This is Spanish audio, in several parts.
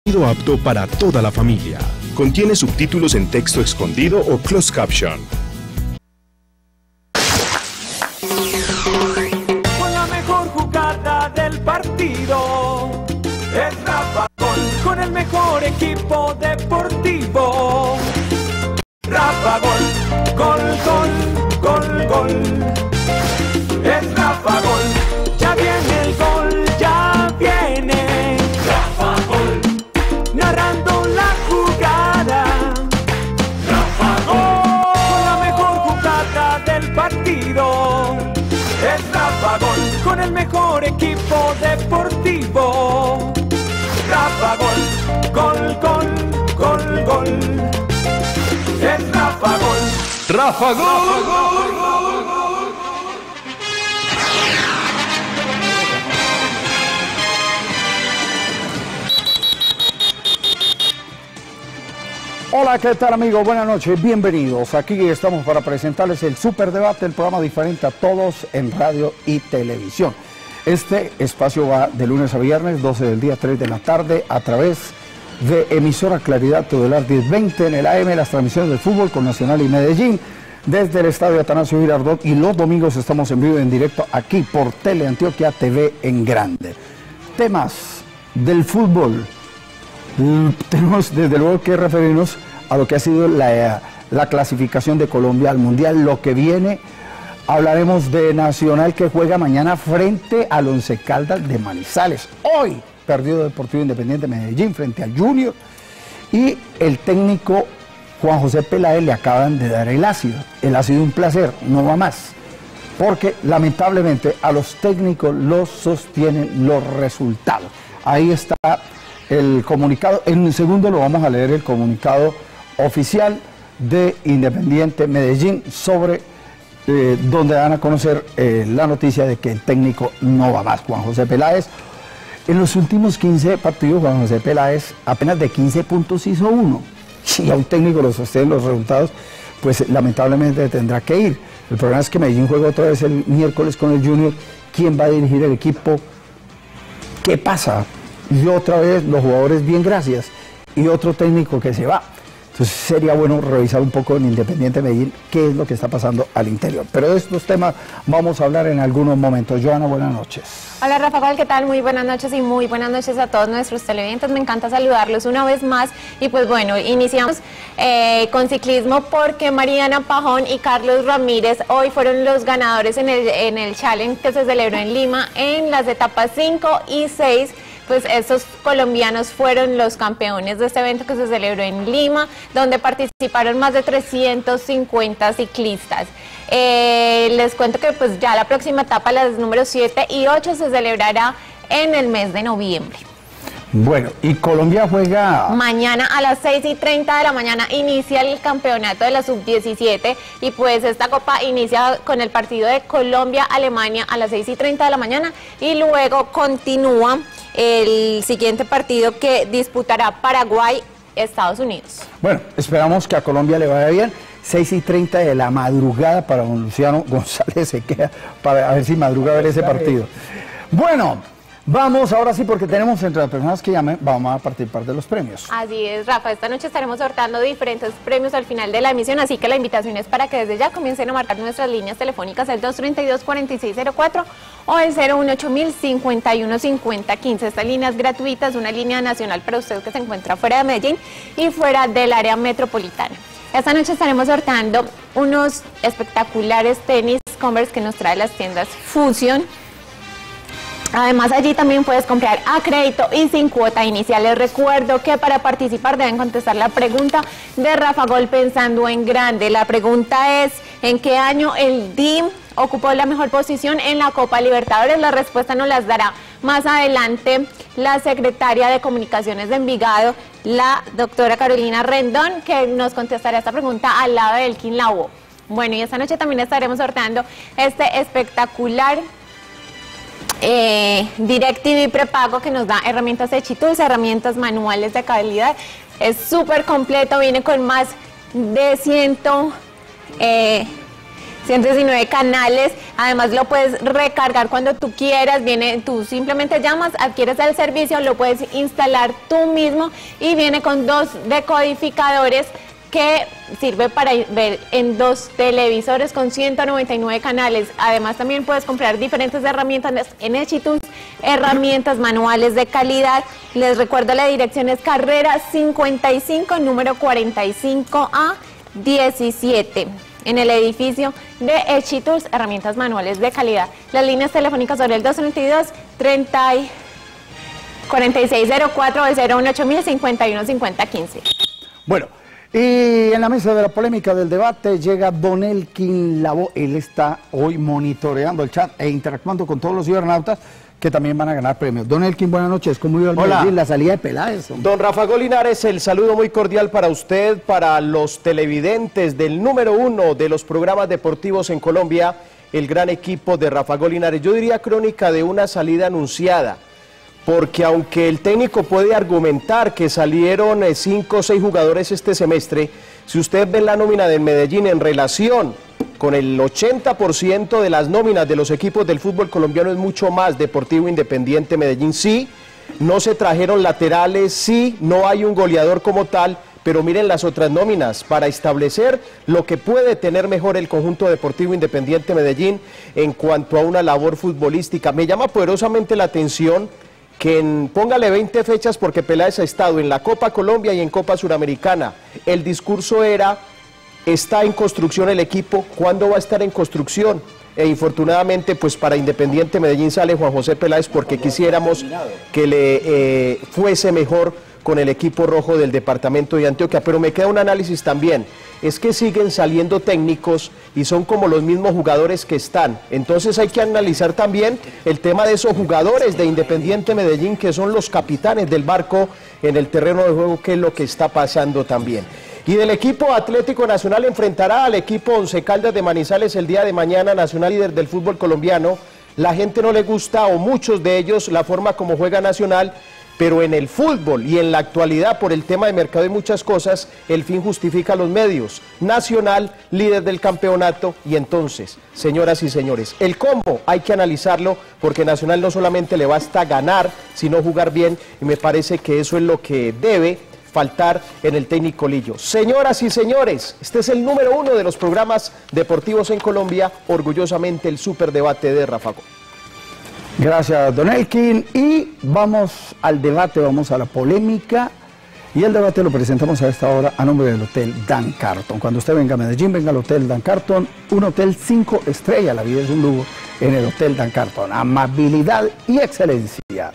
Contenido apto para toda la familia. Contiene subtítulos en texto escondido o closed caption. Con la mejor jugada del partido es Rafa Gol, con el mejor equipo deportivo. Rafa Gol, gol, gol, gol, gol. Es Rafa Gol, ya viene el gol, ya viene. Rafa Gol, narrando la jugada. Rafa Gol, con la mejor jugada del partido. Es Rafa Gol, con el mejor equipo deportivo. Rafa Gol, gol, gol, gol, gol. Es Rafa Gol. ¡Rafa Gol! Hola, ¿qué tal amigos? Buenas noches, bienvenidos. Aquí estamos para presentarles el Superdebate, el programa diferente a todos en radio y televisión. Este espacio va de lunes a viernes, 12 del día, 3 de la tarde, a través de emisora Claridad Todelar 1020 en el AM, las transmisiones del fútbol con Nacional y Medellín, desde el estadio Atanasio Girardot, y los domingos estamos en vivo y en directo aquí por Teleantioquia TV en grande. Temas del fútbol. Tenemos desde luego que referirnos a lo que ha sido la clasificación de Colombia al Mundial, lo que viene. Hablaremos de Nacional, que juega mañana frente al Once Caldas de Manizales. Hoy perdido Deportivo Independiente Medellín frente al Junior, y el técnico Juan José Peláez le acaban de dar el ácido. El ácido un placer, no va más, porque lamentablemente a los técnicos los sostienen los resultados. Ahí está el comunicado. En un segundo lo vamos a leer, el comunicado oficial de Independiente Medellín sobre donde dan a conocer la noticia de que el técnico no va más. Juan José Peláez, en los últimos 15 partidos, Juan José Peláez apenas de 15 puntos hizo uno. Si a un técnico lo sostienen los resultados, pues lamentablemente tendrá que ir. El problema es que Medellín juega otra vez el miércoles con el Junior. ¿Quién va a dirigir el equipo? ¿Qué pasa? Y otra vez los jugadores bien, gracias, y otro técnico que se va. Entonces sería bueno revisar un poco en Independiente Medellín qué es lo que está pasando al interior. Pero de estos temas vamos a hablar en algunos momentos. Joana, buenas noches. Hola Rafa Gol, ¿qué tal? Muy buenas noches y muy buenas noches a todos nuestros televidentes. Me encanta saludarlos una vez más. Y pues bueno, iniciamos con ciclismo, porque Mariana Pajón y Carlos Ramírez hoy fueron los ganadores en el Challenge que se celebró en Lima en las etapas 5 y 6. Pues estos colombianos fueron los campeones de este evento que se celebró en Lima, donde participaron más de 350 ciclistas. Les cuento que pues ya la próxima etapa, las números 7 y 8, se celebrará en el mes de noviembre. Bueno, y Colombia juega... Mañana a las 6:30 de la mañana inicia el campeonato de la Sub-17, y pues esta copa inicia con el partido de Colombia-Alemania a las 6:30 de la mañana, y luego continúa el siguiente partido que disputará Paraguay-Estados Unidos. Bueno, esperamos que a Colombia le vaya bien. 6:30 de la madrugada para don Luciano González, se queda para ver si madruga a ver ese partido. Bueno, vamos ahora sí, porque tenemos entre las personas que llamen, vamos a participar de los premios. Así es, Rafa, esta noche estaremos sorteando diferentes premios al final de la emisión, así que la invitación es para que desde ya comiencen a marcar nuestras líneas telefónicas, el 232-4604 o el 018-051-5015. Esta línea es gratuita, es una línea nacional para usted que se encuentra fuera de Medellín y fuera del área metropolitana. Esta noche estaremos sorteando unos espectaculares tenis Converse que nos trae las tiendas Fusion. Además, allí también puedes comprar a crédito y sin cuota inicial. Les recuerdo que para participar deben contestar la pregunta de Rafa Gol pensando en grande. La pregunta es: ¿en qué año el DIM ocupó la mejor posición en la Copa Libertadores? La respuesta nos las dará más adelante la secretaria de Comunicaciones de Envigado, la doctora Carolina Rendón, que nos contestará esta pregunta al lado de Elkin Laubo. Bueno, y esta noche también estaremos sorteando este espectacular DirecTV prepago que nos da herramientas de Chitools, herramientas manuales de calidad. Es súper completo, viene con más de 119 canales, además lo puedes recargar cuando tú quieras, tú simplemente llamas, adquieres el servicio, lo puedes instalar tú mismo y viene con 2 decodificadores que sirve para ver en 2 televisores con 199 canales. Además también puedes comprar diferentes herramientas en Echitools, herramientas manuales de calidad. Les recuerdo, la dirección es Carrera 55, número 45A 17, en el edificio de Echitools, herramientas manuales de calidad. Las líneas telefónicas sobre el 232-4604 o el 018-515015. Bueno, y en la mesa de la polémica del debate llega Don Elkin Lavoe. Él está hoy monitoreando el chat e interactuando con todos los cibernautas que también van a ganar premios. Don Elkin, buenas noches. ¿Cómo iba el Medellín, la salida de Peláez? Don Ráfago Linares, el saludo muy cordial para usted, para los televidentes del número 1 de los programas deportivos en Colombia, el gran equipo de Ráfago Linares. Yo diría crónica de una salida anunciada, porque aunque el técnico puede argumentar que salieron 5 o 6 jugadores este semestre, si usted ve la nómina del Medellín en relación con el 80% de las nóminas de los equipos del fútbol colombiano, es mucho más Deportivo Independiente Medellín. Sí, no se trajeron laterales, sí, no hay un goleador como tal, pero miren las otras nóminas para establecer lo que puede tener mejor el conjunto Deportivo Independiente Medellín en cuanto a una labor futbolística. Me llama poderosamente la atención que póngale 20 fechas porque Peláez ha estado en la Copa Colombia y en Copa Suramericana. El discurso era, está en construcción el equipo, ¿cuándo va a estar en construcción? E infortunadamente, pues para Independiente Medellín sale Juan José Peláez porque quisiéramos que le fuese mejor con el equipo rojo del departamento de Antioquia. Pero me queda un análisis también, es que siguen saliendo técnicos y son como los mismos jugadores que están. Entonces hay que analizar también el tema de esos jugadores de Independiente Medellín que son los capitanes del barco en el terreno de juego, que es lo que está pasando también. Y del equipo Atlético Nacional enfrentará al equipo Once Caldas de Manizales el día de mañana, Nacional líder del fútbol colombiano. La gente no le gusta, o muchos de ellos, la forma como juega Nacional, pero en el fútbol y en la actualidad, por el tema de mercado y muchas cosas, el fin justifica los medios. Nacional, líder del campeonato, y entonces, señoras y señores, el combo hay que analizarlo, porque Nacional no solamente le basta ganar, sino jugar bien, y me parece que eso es lo que debe faltar en el técnico Lillo. Señoras y señores, este es el número 1 de los programas deportivos en Colombia, orgullosamente el superdebate de Ráfago. Gracias, Don Elkin. Y vamos al debate, vamos a la polémica. Y el debate lo presentamos a esta hora a nombre del Hotel Dan Carton. Cuando usted venga a Medellín, venga al Hotel Dan Carton, un hotel 5 estrellas, la vida es un lujo en el Hotel Dan Carton. Amabilidad y excelencia.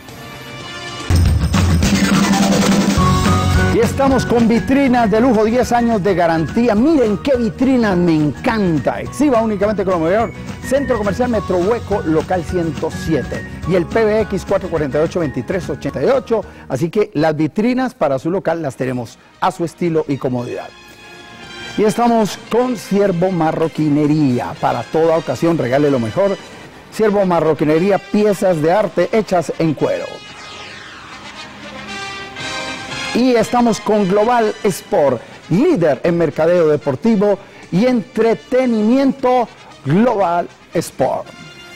Y estamos con vitrinas de lujo, 10 años de garantía. Miren qué vitrinas, me encanta. Exhiba únicamente con lo mejor. Centro Comercial Metro Hueco, local 107. Y el PBX 448-2388. Así que las vitrinas para su local las tenemos a su estilo y comodidad. Y estamos con Ciervo Marroquinería. Para toda ocasión, regale lo mejor. Ciervo Marroquinería, piezas de arte hechas en cuero. Y estamos con Global Sport, líder en mercadeo deportivo y entretenimiento. Global Sport.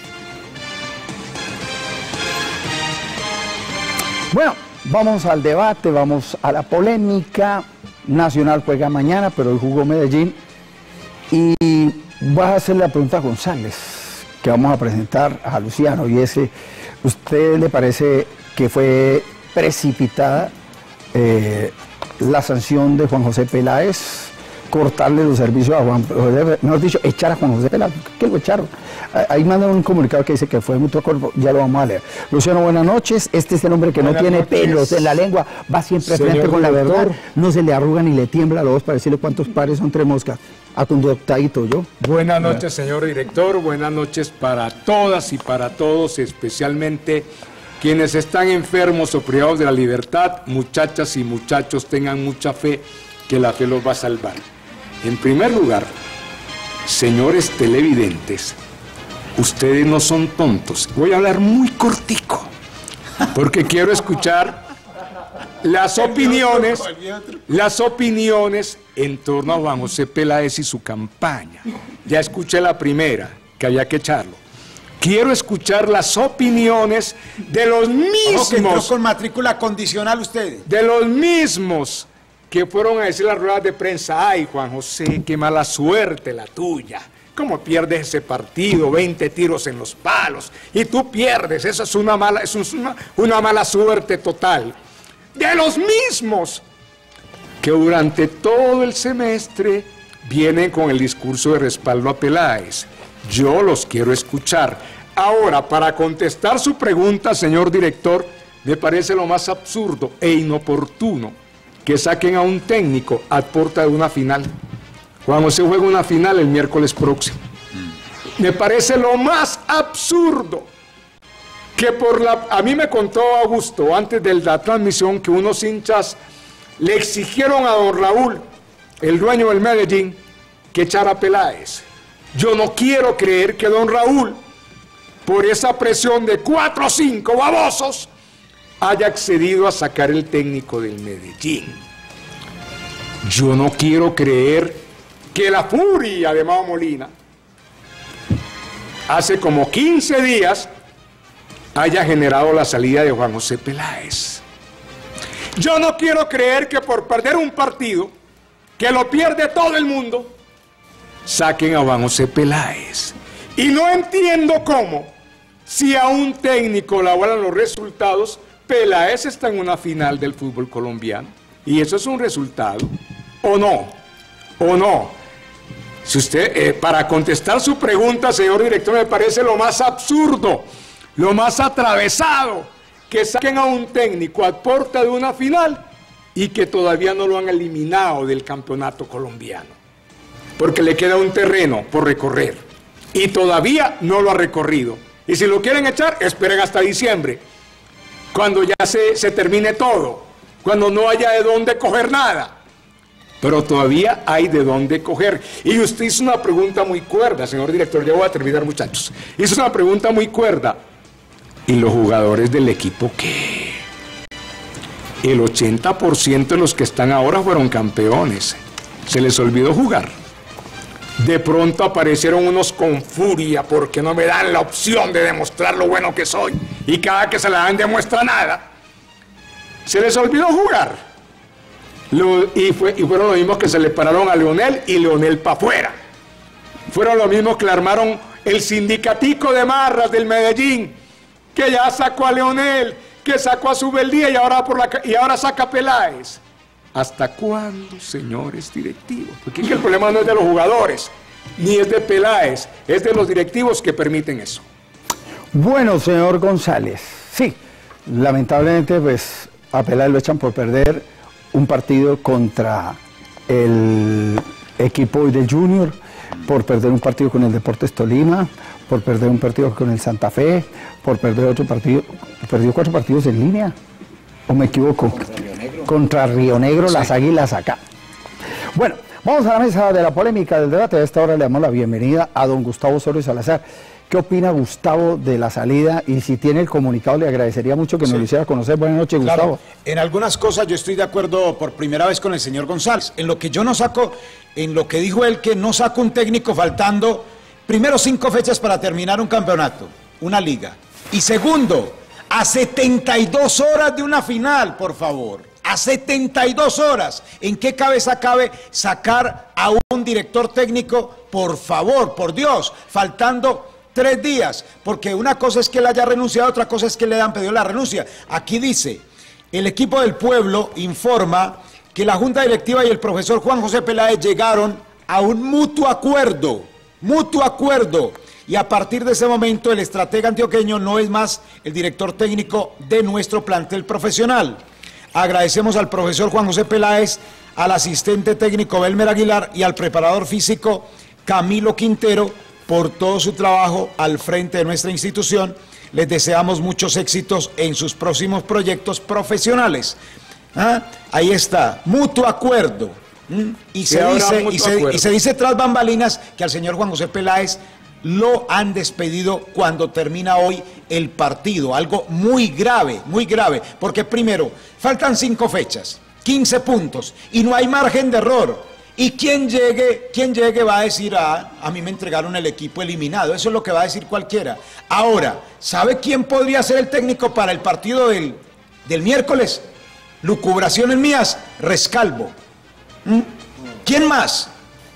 Bueno, vamos al debate, vamos a la polémica. Nacional juega mañana, pero hoy jugó Medellín. Y voy a hacerle la pregunta a González, que vamos a presentar a Luciano. Y ese, ¿usted le parece que fue precipitada la sanción de Juan José Peláez, cortarle los servicios a Juan José, mejor dicho, echar a Juan José Peláez? ¿Qué lo echaron? Ahí mandan un comunicado que dice que fue mutuo acuerdo, ya lo vamos a leer. Luciano, buenas noches. Este es el hombre que no tiene pelos en la lengua, va siempre frente con la verdad, no se le arruga ni le tiembla la voz para decirle cuántos pares son 3 moscas. A tu doctadito yo. Buenas noches, señor director, buenas noches para todas y para todos, especialmente quienes están enfermos o privados de la libertad. Muchachas y muchachos, tengan mucha fe, que la fe los va a salvar. En primer lugar, señores televidentes, ustedes no son tontos. Voy a hablar muy cortico, porque quiero escuchar las opiniones en torno a Juan José Peláez y su campaña. ya escuché la primera, que había que echarlo. Quiero escuchar las opiniones de los mismos... que entró con matrícula condicional ustedes. De los mismos que fueron a decir las ruedas de prensa, ay, Juan José, qué mala suerte la tuya. ¿Cómo pierdes ese partido? 20 tiros en los palos. Y tú pierdes, eso es una mala suerte total. De los mismos que durante todo el semestre vienen con el discurso de respaldo a Peláez. Yo los quiero escuchar. Ahora, para contestar su pregunta, señor director, me parece lo más absurdo e inoportuno que saquen a un técnico a puerta de una final. Juan José juega una final el miércoles próximo. Me parece lo más absurdo que a mí me contó Augusto antes de la transmisión que unos hinchas le exigieron a don Raúl, el dueño del Medellín, que echara a Peláez. Yo no quiero creer que don Raúl, por esa presión de 4 o 5 babosos, haya accedido a sacar el técnico del Medellín. Yo no quiero creer que la furia de Mao Molina hace como 15 días haya generado la salida de Juan José Peláez. Yo no quiero creer que por perder un partido, que lo pierde todo el mundo, saquen a Juan José Peláez. Y no entiendo cómo, si a un técnico le avalan los resultados, Peláez está en una final del fútbol colombiano. Y eso es un resultado. ¿O no? ¿O no? Si usted, para contestar su pregunta, señor director, me parece lo más absurdo, lo más atravesado, que saquen a un técnico a puerta de una final y que todavía no lo han eliminado del campeonato colombiano. Porque le queda un terreno por recorrer y todavía no lo ha recorrido. Y si lo quieren echar, esperen hasta diciembre, cuando ya se termine todo, cuando no haya de dónde coger nada. Pero todavía hay de dónde coger. Y usted hizo una pregunta muy cuerda, señor director, ya voy a terminar, muchachos. Hizo una pregunta muy cuerda. ¿Y los jugadores del equipo qué? El 80% de los que están ahora fueron campeones. Se les olvidó jugar. De pronto aparecieron unos con furia porque no me dan la opción de demostrar lo bueno que soy. Y cada que se la dan demuestra nada. Se les olvidó jugar. Y fueron los mismos que se le pararon a Leonel y Leonel para afuera. Fueron los mismos que le armaron el sindicatico de marras del Medellín, que ya sacó a Leonel, que sacó a Subeldía y ahora saca a Peláez. ¿Hasta cuándo, señores directivos? Porque el problema no es de los jugadores, ni es de Peláez, es de los directivos que permiten eso. Bueno, señor González, sí, lamentablemente pues a Peláez lo echan por perder un partido contra el equipo del Junior, por perder un partido con el Deportes Tolima, por perder un partido con el Santa Fe, por perder otro partido, perdió 4 partidos en línea, ¿o me equivoco? Contra Río Negro, sí. Las Águilas acá. Bueno, vamos a la mesa de la polémica del debate. A esta hora le damos la bienvenida a don Gustavo Osorio Salazar. ¿Qué opina Gustavo de la salida? Y si tiene el comunicado, le agradecería mucho que nos lo hiciera conocer. Buenas noches, Gustavo. Claro, en algunas cosas yo estoy de acuerdo por primera vez con el señor González. En lo que yo no saco, en lo que dijo él, que no saco un técnico faltando, primero 5 fechas para terminar un campeonato, una liga. Y segundo, a 72 horas de una final, por favor. A 72 horas. ¿En qué cabeza cabe sacar a un director técnico, por favor, por Dios, faltando 3 días? Porque una cosa es que él haya renunciado, otra cosa es que le han pedido la renuncia. Aquí dice, el equipo del pueblo informa que la Junta Directiva y el profesor Juan José Peláez llegaron a un mutuo acuerdo, y a partir de ese momento el estratega antioqueño no es más el director técnico de nuestro plantel profesional. Agradecemos al profesor Juan José Peláez, al asistente técnico Belmer Aguilar y al preparador físico Camilo Quintero por todo su trabajo al frente de nuestra institución. Les deseamos muchos éxitos en sus próximos proyectos profesionales. Ahí está, mutuo acuerdo. Y se dice tras bambalinas que al señor Juan José Peláez lo han despedido cuando termina hoy el partido. Algo muy grave, porque primero, faltan 5 fechas, 15 puntos, y no hay margen de error. Y quien llegue va a decir, a mí me entregaron el equipo eliminado. Eso es lo que va a decir cualquiera. Ahora, ¿sabe quién podría ser el técnico para el partido del miércoles? Lucubraciones mías, Rescalvo. ¿Quién más?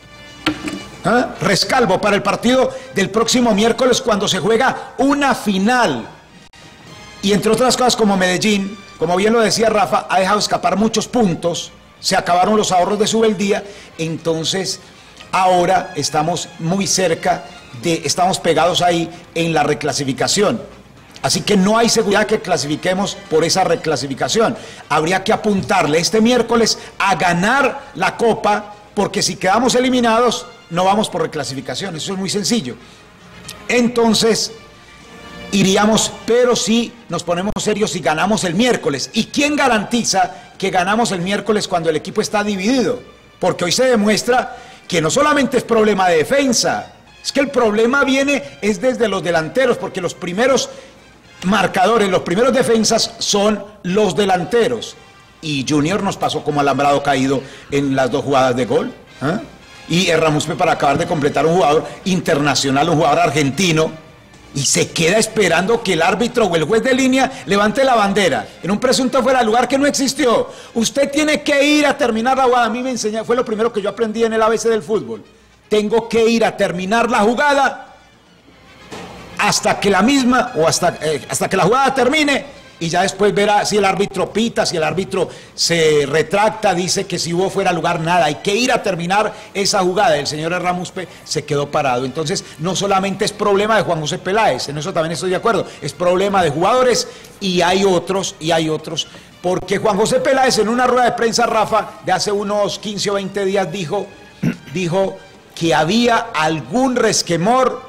¿Ah? Rescalvo para el partido del próximo miércoles cuando se juega una final. Y entre otras cosas, como Medellín, como bien lo decía Rafa, ha dejado escapar muchos puntos. Se acabaron los ahorros de Subeldía, entonces ahora estamos muy cerca estamos pegados ahí en la reclasificación. Así que no hay seguridad que clasifiquemos por esa reclasificación. Habría que apuntarle este miércoles a ganar la Copa, porque si quedamos eliminados no vamos por reclasificación, eso es muy sencillo. Entonces iríamos, pero si nos ponemos serios y ganamos el miércoles. ¿Y quién garantiza que ganamos el miércoles cuando el equipo está dividido? Porque hoy se demuestra que no solamente es problema de defensa, es que el problema es desde los delanteros, porque los primeros marcadores, los primeros defensas son los delanteros. Y Junior nos pasó como alambrado caído en las 2 jugadas de gol. ¿Ah? Y Ramuspe para acabar de completar un jugador internacional, un jugador argentino, y se queda esperando que el árbitro o el juez de línea levante la bandera en un presunto fuera de lugar que no existió. Usted tiene que ir a terminar la jugada. A mí me enseñó, fue lo primero que yo aprendí en el ABC del fútbol. Tengo que ir a terminar la jugada hasta que la misma, o hasta que la jugada termine, y ya después verá si el árbitro pita, si el árbitro se retracta, dice que si hubo fuera de lugar, nada. Hay que ir a terminar esa jugada. El señor Ramuspe se quedó parado. Entonces, no solamente es problema de Juan José Peláez, en eso también estoy de acuerdo, es problema de jugadores, y hay otros, porque Juan José Peláez en una rueda de prensa, Rafa, de hace unos 15 o 20 días dijo que había algún resquemor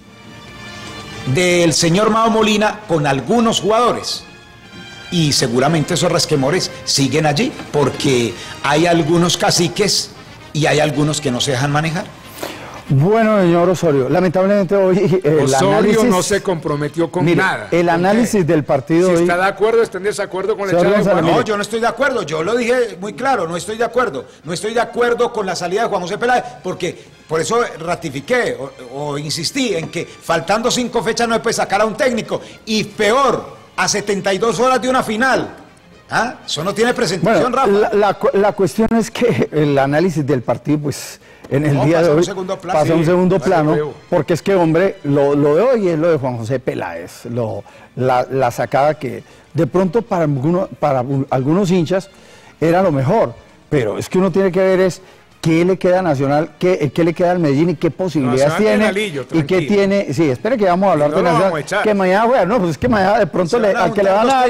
del señor Mao Molina con algunos jugadores. Y seguramente esos resquemores siguen allí, porque hay algunos caciques y hay algunos que no se dejan manejar. Bueno, señor Osorio, lamentablemente hoy Osorio no se comprometió con nada. El análisis del partido si hoy... está de acuerdo, está en desacuerdo con el echado de Juan. No, yo no estoy de acuerdo, yo lo dije muy claro, no estoy de acuerdo. No estoy de acuerdo con la salida de Juan José Peláez, porque por eso ratifiqué o insistí en que faltando 5 fechas no se puede sacar a un técnico. Y peor, a 72 horas de una final. ¿Ah? Eso no tiene presentación, bueno, Rafa. La cuestión es que el análisis del partido, pues, en el día de hoy pasa a un segundo plano, porque es que, hombre, lo de hoy es lo de Juan José Peláez, la sacada que de pronto para algunos hinchas era lo mejor, pero es que uno tiene que ver es qué le queda a Nacional, qué le queda al Medellín y qué posibilidades tiene, y qué tiene. Sí, espere que vamos a hablar de Nacional, que mañana juega, no, pues es que mañana de pronto al que le van a dar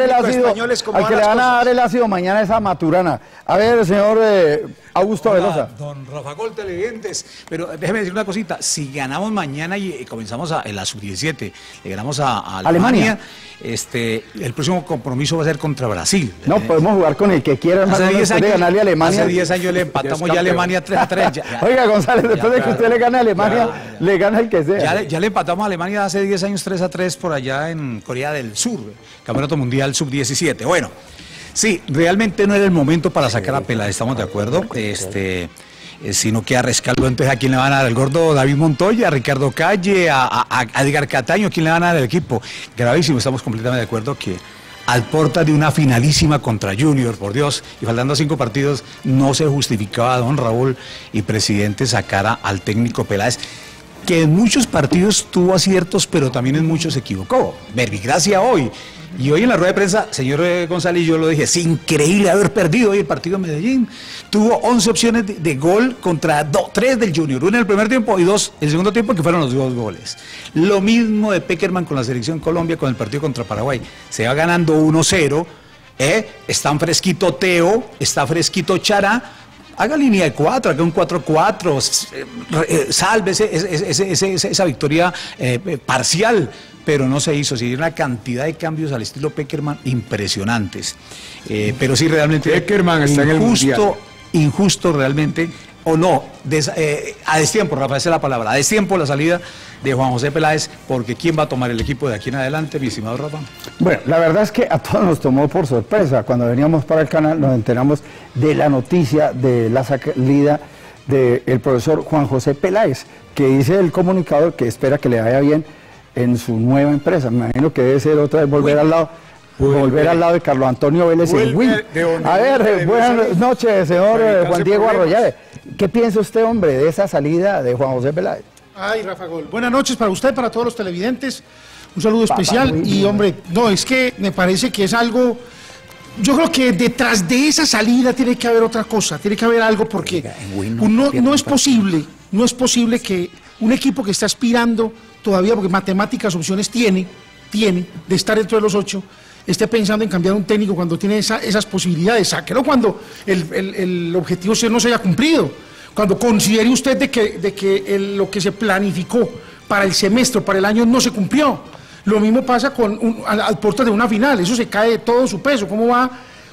el ácido, mañana es a Maturana. A ver, señor Augusto Velosa. Don Rafa Gol, televidentes, pero déjeme decir una cosita, si ganamos mañana y comenzamos en la sub-17, le ganamos a Alemania, el próximo compromiso va a ser contra Brasil. No, podemos jugar con el que quiera, hace 10 años, ganarle a Alemania. Hace 10 años le empatamos ya a Alemania 3-3. Oiga, González, después de que usted le gane a Alemania, le gana el que sea. Ya le empatamos a Alemania hace 10 años 3-3 por allá en Corea del Sur, Campeonato Mundial Sub-17. Bueno, sí, realmente no era el momento para sacar a Peláez, estamos de acuerdo. Si no queda Rescalvo, entonces ¿a quién le van a dar? ¿El gordo David Montoya, a Ricardo Calle, a Edgar Cataño? ¿Quién le van a dar el equipo? Gravísimo, estamos completamente de acuerdo que al porta de una finalísima contra Junior, por Dios, y faltando 5 partidos, no se justificaba don Raúl y presidente sacara al técnico Peláez, que en muchos partidos tuvo aciertos, pero también en muchos se equivocó. Verbigracia hoy. Y hoy en la rueda de prensa, señor González, yo lo dije, es increíble haber perdido hoy el partido de Medellín. Tuvo 11 opciones de gol contra 3 del Junior, una en el primer tiempo y 2 en el segundo tiempo, que fueron los 2 goles. Lo mismo de Peckerman con la selección Colombia, con el partido contra Paraguay. Se va ganando 1-0, está fresquito Teo, está fresquito Chará. Haga línea de 4, haga un 4-4, salve esa victoria parcial, pero no se hizo. Se dio una cantidad de cambios al estilo Peckerman impresionantes. Pero sí, realmente Peckerman está en el mundial. Injusto realmente, o no, a destiempo, Rafa, esa es la palabra, a destiempo la salida de Juan José Peláez, porque ¿quién va a tomar el equipo de aquí en adelante, mi estimado Rafa? Bueno, la verdad es que a todos nos tomó por sorpresa. Cuando veníamos para el canal nos enteramos de la noticia de la salida del profesor Juan José Peláez, que dice el comunicador que espera que le vaya bien en su nueva empresa. Me imagino que debe ser otra vez volver al lado de Carlos Antonio Vélez en Win. A ver, buenas noches, señor Juan Diego Arroyave. ¿Qué piensa usted, hombre, de esa salida de Juan José Peláez? Ay, Rafa Gol. Buenas noches para usted, para todos los televidentes. Un saludo especial. Y, hombre, no, es que me parece que es algo... Yo creo que detrás de esa salida tiene que haber otra cosa, tiene que haber algo, porque no es posible que un equipo que está aspirando todavía, porque matemáticas, opciones tiene de estar dentro de los 8, esté pensando en cambiar un técnico cuando tiene esas posibilidades. Sáquelo cuando el objetivo no se haya cumplido, cuando considere usted de que lo que se planificó para el semestre, para el año, no se cumplió. Lo mismo pasa al puerto de una final, eso se cae de todo su peso. ¿Cómo va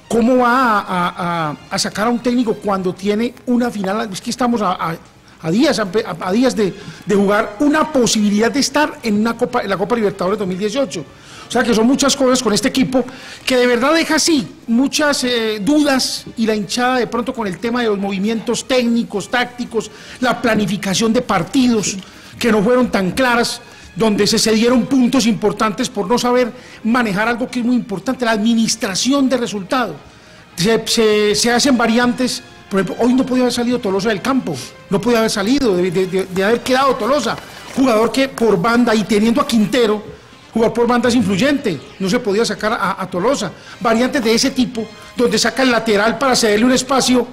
a sacar a un técnico cuando tiene una final? Es que estamos a días de jugar una posibilidad de estar en la Copa Libertadores 2018. O sea que son muchas cosas con este equipo que de verdad deja así muchas dudas, y la hinchada de pronto con el tema de los movimientos técnicos, tácticos, la planificación de partidos que no fueron tan claras, donde se cedieron puntos importantes por no saber manejar algo que es muy importante, la administración de resultados. Se hacen variantes. Por ejemplo, hoy no podía haber salido Tolosa del campo, no podía haber salido, de haber quedado Tolosa, jugador que por banda, y teniendo a Quintero, jugar por banda es influyente, no se podía sacar a Tolosa. Variantes de ese tipo, donde saca el lateral para cederle un espacio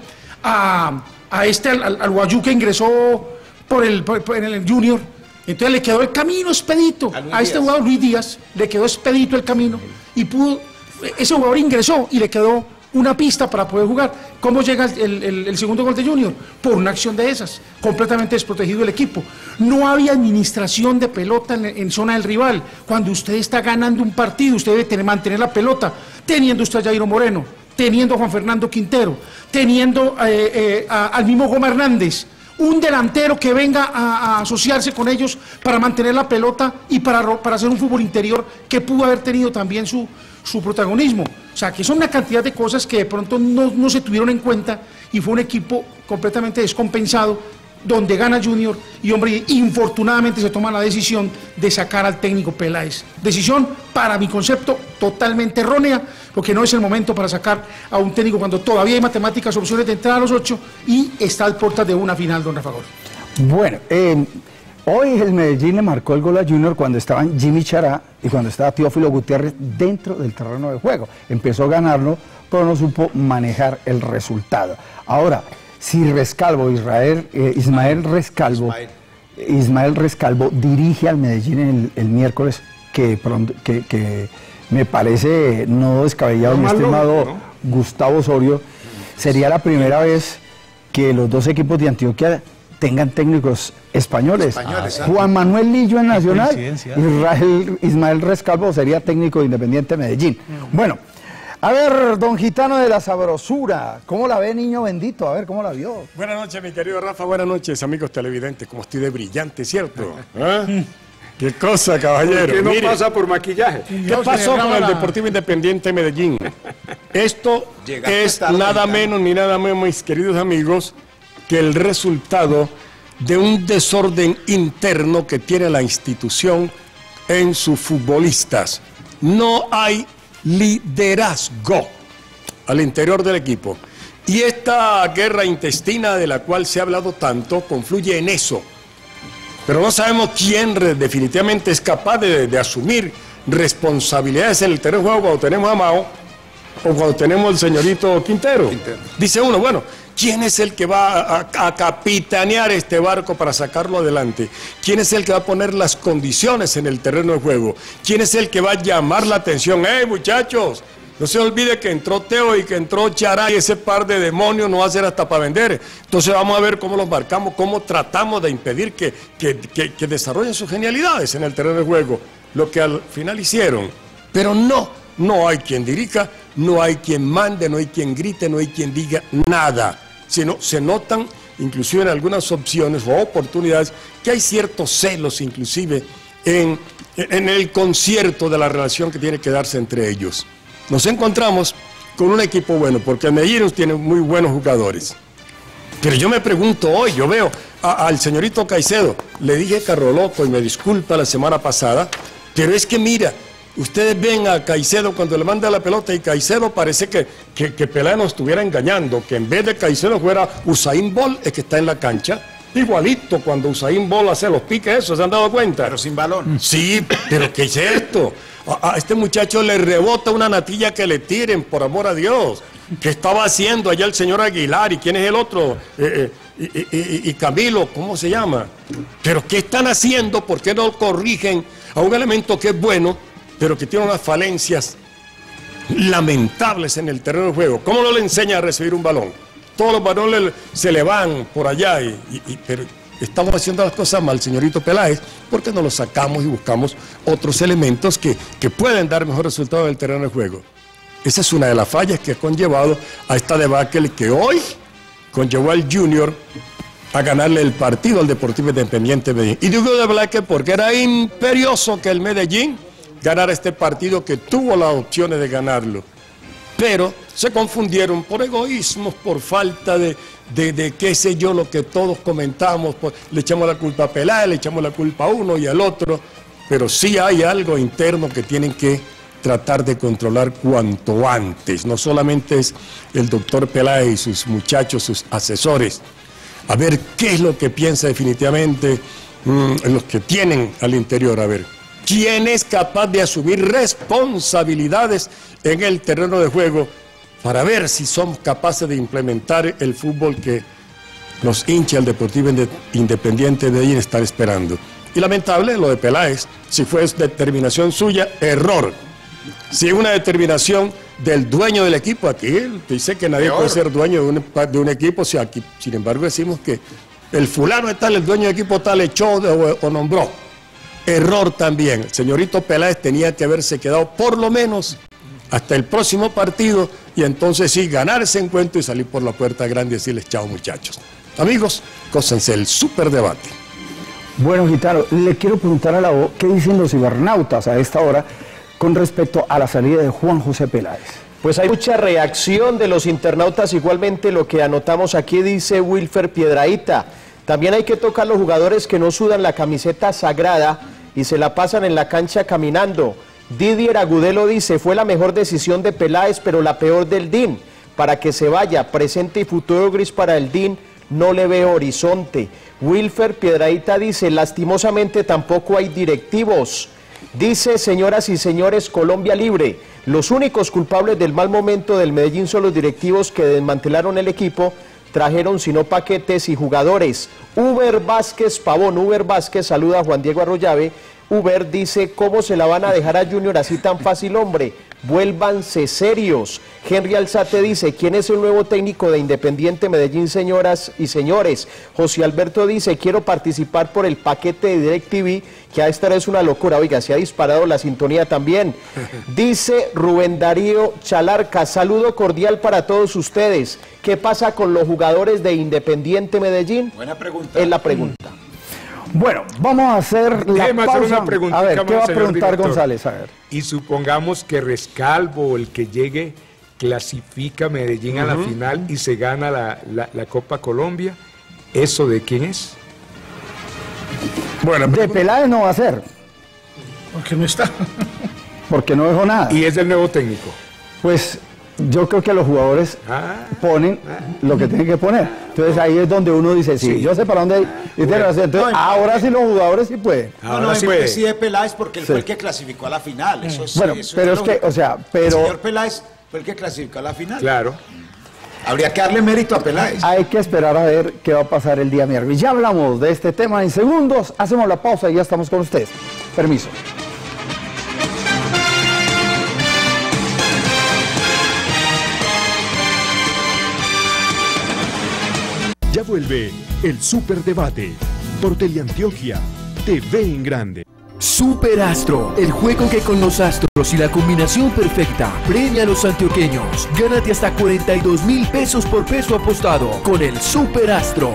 al Guayú, que ingresó en el Junior. Entonces le quedó el camino expedito a este jugador, Luis Díaz, le quedó expedito el camino, y ese jugador ingresó y le quedó una pista para poder jugar. ¿Cómo llega el segundo gol de Junior? Por una acción de esas, completamente desprotegido el equipo. No había administración de pelota en zona del rival. Cuando usted está ganando un partido, usted debe mantener la pelota, teniendo usted a Jairo Moreno, teniendo a Juan Fernando Quintero, teniendo al mismo Gómez Hernández, un delantero que venga a asociarse con ellos para mantener la pelota y para hacer un fútbol interior que pudo haber tenido también su protagonismo. O sea, que son una cantidad de cosas que de pronto no se tuvieron en cuenta, y fue un equipo completamente descompensado, donde gana Junior, y, hombre, infortunadamente se toma la decisión de sacar al técnico Peláez. Decisión, para mi concepto, totalmente errónea, porque no es el momento para sacar a un técnico cuando todavía hay matemáticas, opciones de entrar a los 8, y está al puertas de una final, don Rafa Gol. Bueno, hoy el Medellín le marcó el gol a Junior cuando estaban Jimmy Chará y cuando estaba Teófilo Gutiérrez dentro del terreno de juego. Empezó a ganarlo, pero no supo manejar el resultado. Ahora, si Ismael Rescalvo dirige al Medellín el miércoles, que me parece no descabellado, mi estimado Gustavo Osorio, sería la primera vez que los dos equipos de Antioquia tengan técnicos españoles. Juan Manuel Lillo en Nacional, Ismael Rescalvo sería técnico de Independiente Medellín. Bueno, a ver, don Gitano de la Sabrosura, ¿cómo la ve, niño bendito? A ver, ¿cómo la vio? Buenas noches, mi querido Rafa, buenas noches, amigos televidentes. Como estoy de brillante, ¿cierto? ¿Eh? ¿Qué cosa, caballero? ¿Qué no pasa por maquillaje? ¿Qué pasó con el Deportivo Independiente Medellín? Esto es nada menos ni nada menos, mis queridos amigos, que el resultado de un desorden interno que tiene la institución en sus futbolistas. No hay liderazgo al interior del equipo. Y esta guerra intestina de la cual se ha hablado tanto confluye en eso. Pero no sabemos quién definitivamente es capaz de asumir responsabilidades en el terreno de juego cuando tenemos a Mao o cuando tenemos al señorito Quintero. Dice uno, bueno, ¿quién es el que va a capitanear este barco para sacarlo adelante? ¿Quién es el que va a poner las condiciones en el terreno de juego? ¿Quién es el que va a llamar la atención? ¡Hey, muchachos! No se olvide que entró Teo y que entró Chará, y ese par de demonios no va a ser hasta para vender. Entonces vamos a ver cómo los marcamos, cómo tratamos de impedir que desarrollen sus genialidades en el terreno de juego. Lo que al final hicieron. Pero no hay quien dirija, no hay quien mande, no hay quien grite, no hay quien diga nada. Sino se notan, inclusive en algunas opciones o oportunidades, que hay ciertos celos inclusive en el concierto de la relación que tiene que darse entre ellos. Nos encontramos con un equipo bueno, porque Medellín tiene muy buenos jugadores. Pero yo me pregunto hoy, yo veo al señorito Caicedo, le dije carro loco y me disculpa la semana pasada, pero es que mira, ustedes ven a Caicedo cuando le manda la pelota y Caicedo parece que Peláez nos estuviera engañando, que en vez de Caicedo fuera Usain Bolt, es que está en la cancha. Igualito cuando Usain Bolt hace los piques, eso, ¿se han dado cuenta? Pero sin balón. Sí, pero ¿qué es esto? A este muchacho le rebota una natilla que le tiren, por amor a Dios. ¿Qué estaba haciendo allá el señor Aguilar? ¿Y quién es el otro? Y Camilo, ¿cómo se llama? ¿Pero qué están haciendo? ¿Por qué no corrigen a un elemento que es bueno, pero que tiene unas falencias lamentables en el terreno de juego? ¿Cómo no le enseña a recibir un balón? Todos los balones se le van por allá, pero estamos haciendo las cosas mal, señorito Peláez, porque no los sacamos y buscamos otros elementos que pueden dar mejor resultado en el terreno de juego. Esa es una de las fallas que ha conllevado a esta debacle que hoy conllevó al Junior a ganarle el partido al Deportivo Independiente Medellín. Y digo de Blaque porque era imperioso que el Medellín ganara este partido, que tuvo las opciones de ganarlo. Pero se confundieron por egoísmos, por falta de qué sé yo, lo que todos comentamos, le echamos la culpa a Peláez, le echamos la culpa a uno y al otro, pero sí hay algo interno que tienen que tratar de controlar cuanto antes. No solamente es el doctor Peláez y sus muchachos, sus asesores, a ver qué es lo que piensa definitivamente los que tienen al interior, a ver quién es capaz de asumir responsabilidades en el terreno de juego para ver si somos capaces de implementar el fútbol que los hinchas del Deportivo Independiente de Medellín están esperando. Y lamentable lo de Peláez, si fue determinación suya, error. Si es una determinación del dueño del equipo, aquí dice que nadie puede ser dueño de un equipo, si aquí, sin embargo decimos que el fulano de tal, el dueño del equipo tal, echó o nombró. Error también. El señorito Peláez tenía que haberse quedado por lo menos hasta el próximo partido y entonces sí ganar ese encuentro y salir por la puerta grande y decirles chao muchachos. Amigos, cósense el superdebate. Bueno, Gitano, le quiero preguntar a la O, ¿qué dicen los cibernautas a esta hora con respecto a la salida de Juan José Peláez? Pues hay mucha reacción de los internautas, igualmente lo que anotamos aquí dice Wilfer Piedrahita. También hay que tocar a los jugadores que no sudan la camiseta sagrada y se la pasan en la cancha caminando. Didier Agudelo dice, fue la mejor decisión de Peláez, pero la peor del DIN. Para que se vaya, presente y futuro gris para el DIN, no le veo horizonte. Wilfer Piedrahita dice, lastimosamente tampoco hay directivos. Dice, señoras y señores, Colombia libre. Los únicos culpables del mal momento del Medellín son los directivos que desmantelaron el equipo, trajeron sino paquetes y jugadores. Uber Vázquez Pavón, Uber Vázquez saluda a Juan Diego Arroyave. Uber dice, ¿cómo se la van a dejar a Junior así tan fácil, hombre? Vuélvanse serios. Henry Alzate dice, ¿quién es el nuevo técnico de Independiente Medellín, señoras y señores? José Alberto dice, quiero participar por el paquete de DirecTV, que a esta hora es una locura. Oiga, se ha disparado la sintonía también. Dice Rubén Darío Chalarca, saludo cordial para todos ustedes. ¿Qué pasa con los jugadores de Independiente Medellín? Buena pregunta. Es la pregunta. Bueno, vamos a hacer la pausa. Una pregunta, a ver, ¿qué va a preguntar director? González? A ver. Y supongamos que Rescalvo, el que llegue, clasifica a Medellín a la final y se gana la Copa Colombia. ¿Eso de quién es? Bueno, de Peláez no va a ser. Porque no está. Porque no dejó nada. Y es el nuevo técnico. Pues yo creo que los jugadores ponen lo que tienen que poner. Entonces ahí es donde uno dice, sí, yo sé para dónde ir. Entonces, ahora sí los jugadores sí pueden. No, sí de Peláez porque él fue el que clasificó a la final. Eso es, bueno, eso pero es que, o sea, pero... El señor Peláez fue el que clasificó a la final. Claro. Habría que darle mérito a Peláez. Hay que esperar a ver qué va a pasar el día miércoles. Ya hablamos de este tema en segundos. Hacemos la pausa y ya estamos con ustedes. Permiso. Ya vuelve el Superdebate por Teleantioquia, TV en grande. Superastro, el juego que con los astros y la combinación perfecta premia a los antioqueños. Gánate hasta 42,000 pesos por peso apostado con el Superastro.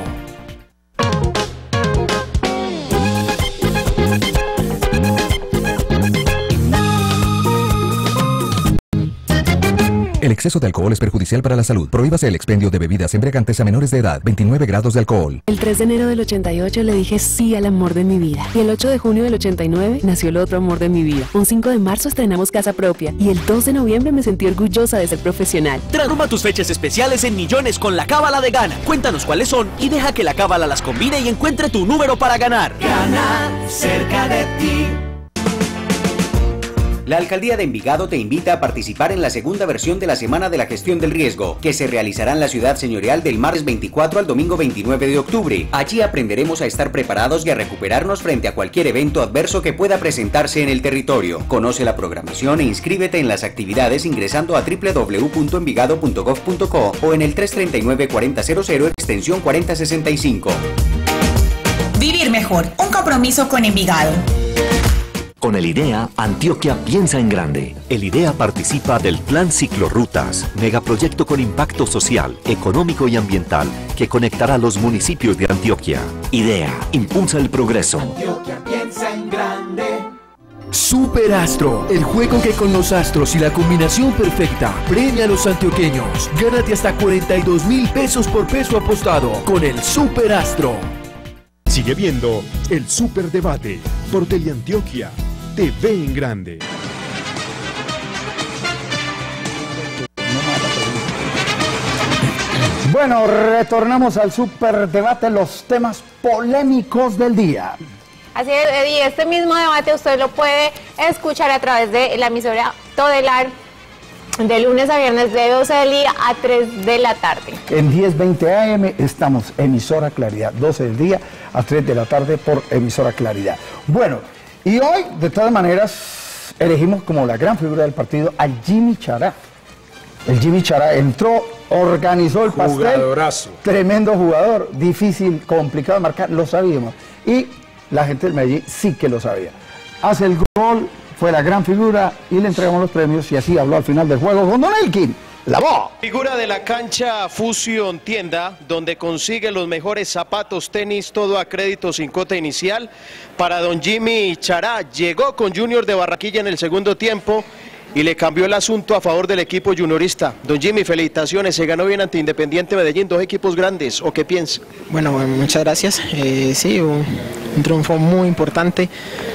El exceso de alcohol es perjudicial para la salud. Prohíbase el expendio de bebidas embriagantes a menores de edad. 29 grados de alcohol. El 3 de enero del 88 le dije sí al amor de mi vida. Y el 8 de junio del 89 nació el otro amor de mi vida. Un 5 de marzo estrenamos casa propia. Y el 2 de noviembre me sentí orgullosa de ser profesional. Transforma tus fechas especiales en millones con la cábala de Gana. Cuéntanos cuáles son y deja que la cábala las combine y encuentre tu número para ganar. Ganar cerca de ti. La Alcaldía de Envigado te invita a participar en la segunda versión de la Semana de la Gestión del Riesgo, que se realizará en la ciudad señorial del martes 24 al domingo 29 de octubre. Allí aprenderemos a estar preparados y a recuperarnos frente a cualquier evento adverso que pueda presentarse en el territorio. Conoce la programación e inscríbete en las actividades ingresando a www.envigado.gov.co o en el 339-4000 extensión 4065. Vivir mejor, un compromiso con Envigado. Con el IDEA, Antioquia piensa en grande. El IDEA participa del Plan Ciclorrutas, megaproyecto con impacto social, económico y ambiental que conectará los municipios de Antioquia. IDEA, impulsa el progreso. Antioquia piensa en grande. Superastro, el juego que con los astros y la combinación perfecta premia a los antioqueños. Gánate hasta 42.000 pesos por peso apostado con el Superastro. Sigue viendo el Superdebate por Teleantioquia. TV en grande. Bueno, retornamos al Superdebate, los temas polémicos del día. Así es, y este mismo debate usted lo puede escuchar a través de la emisora Todelar de lunes a viernes de 12 del día a 3 de la tarde. En 10:20 AM estamos, emisora Claridad, 12 del día a 3 de la tarde por emisora Claridad. Bueno, y hoy, de todas maneras, elegimos como la gran figura del partido a Jimmy Chará. El Jimmy Chará entró, organizó el pastel. Jugadorazo. Tremendo jugador, difícil, complicado de marcar, lo sabíamos. Y la gente del Medellín sí que lo sabía. Hace el gol, fue la gran figura y le entregamos los premios y así habló al final del juego con Don Elkin. ¡La voz! Figura de la cancha Fusion Tienda, donde consigue los mejores zapatos, tenis, todo a crédito sin cuota inicial. Para don Jimmy Chará, llegó con Junior de Barranquilla en el segundo tiempo y le cambió el asunto a favor del equipo juniorista. Don Jimmy, felicitaciones, se ganó bien ante Independiente Medellín, dos equipos grandes, ¿o qué piensa? Bueno, muchas gracias, sí, un triunfo muy importante.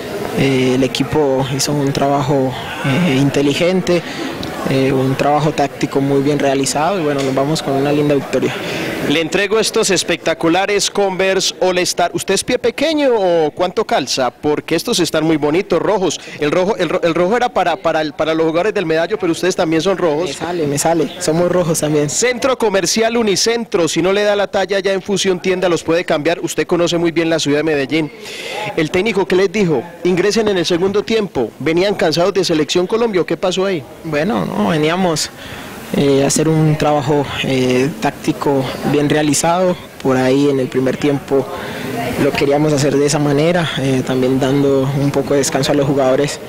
El equipo hizo un trabajo inteligente, un trabajo táctico muy bien realizado y bueno, nos vamos con una linda victoria. Le entrego estos espectaculares Converse All Star. ¿Usted es pie pequeño o cuánto calza? Porque estos están muy bonitos, rojos. El rojo era para los jugadores del Medallo, pero ustedes también son rojos. Me sale, somos rojos también. Centro Comercial Unicentro, si no le da la talla ya en Fusión Tienda los puede cambiar. Usted conoce muy bien la ciudad de Medellín. El técnico, ¿qué les dijo? Ingresen en el segundo tiempo. ¿Venían cansados de Selección Colombia o qué pasó ahí? Bueno, no, veníamos hacer un trabajo táctico bien realizado. Por ahí en el primer tiempo lo queríamos hacer de esa manera, también dando un poco de descanso a los jugadores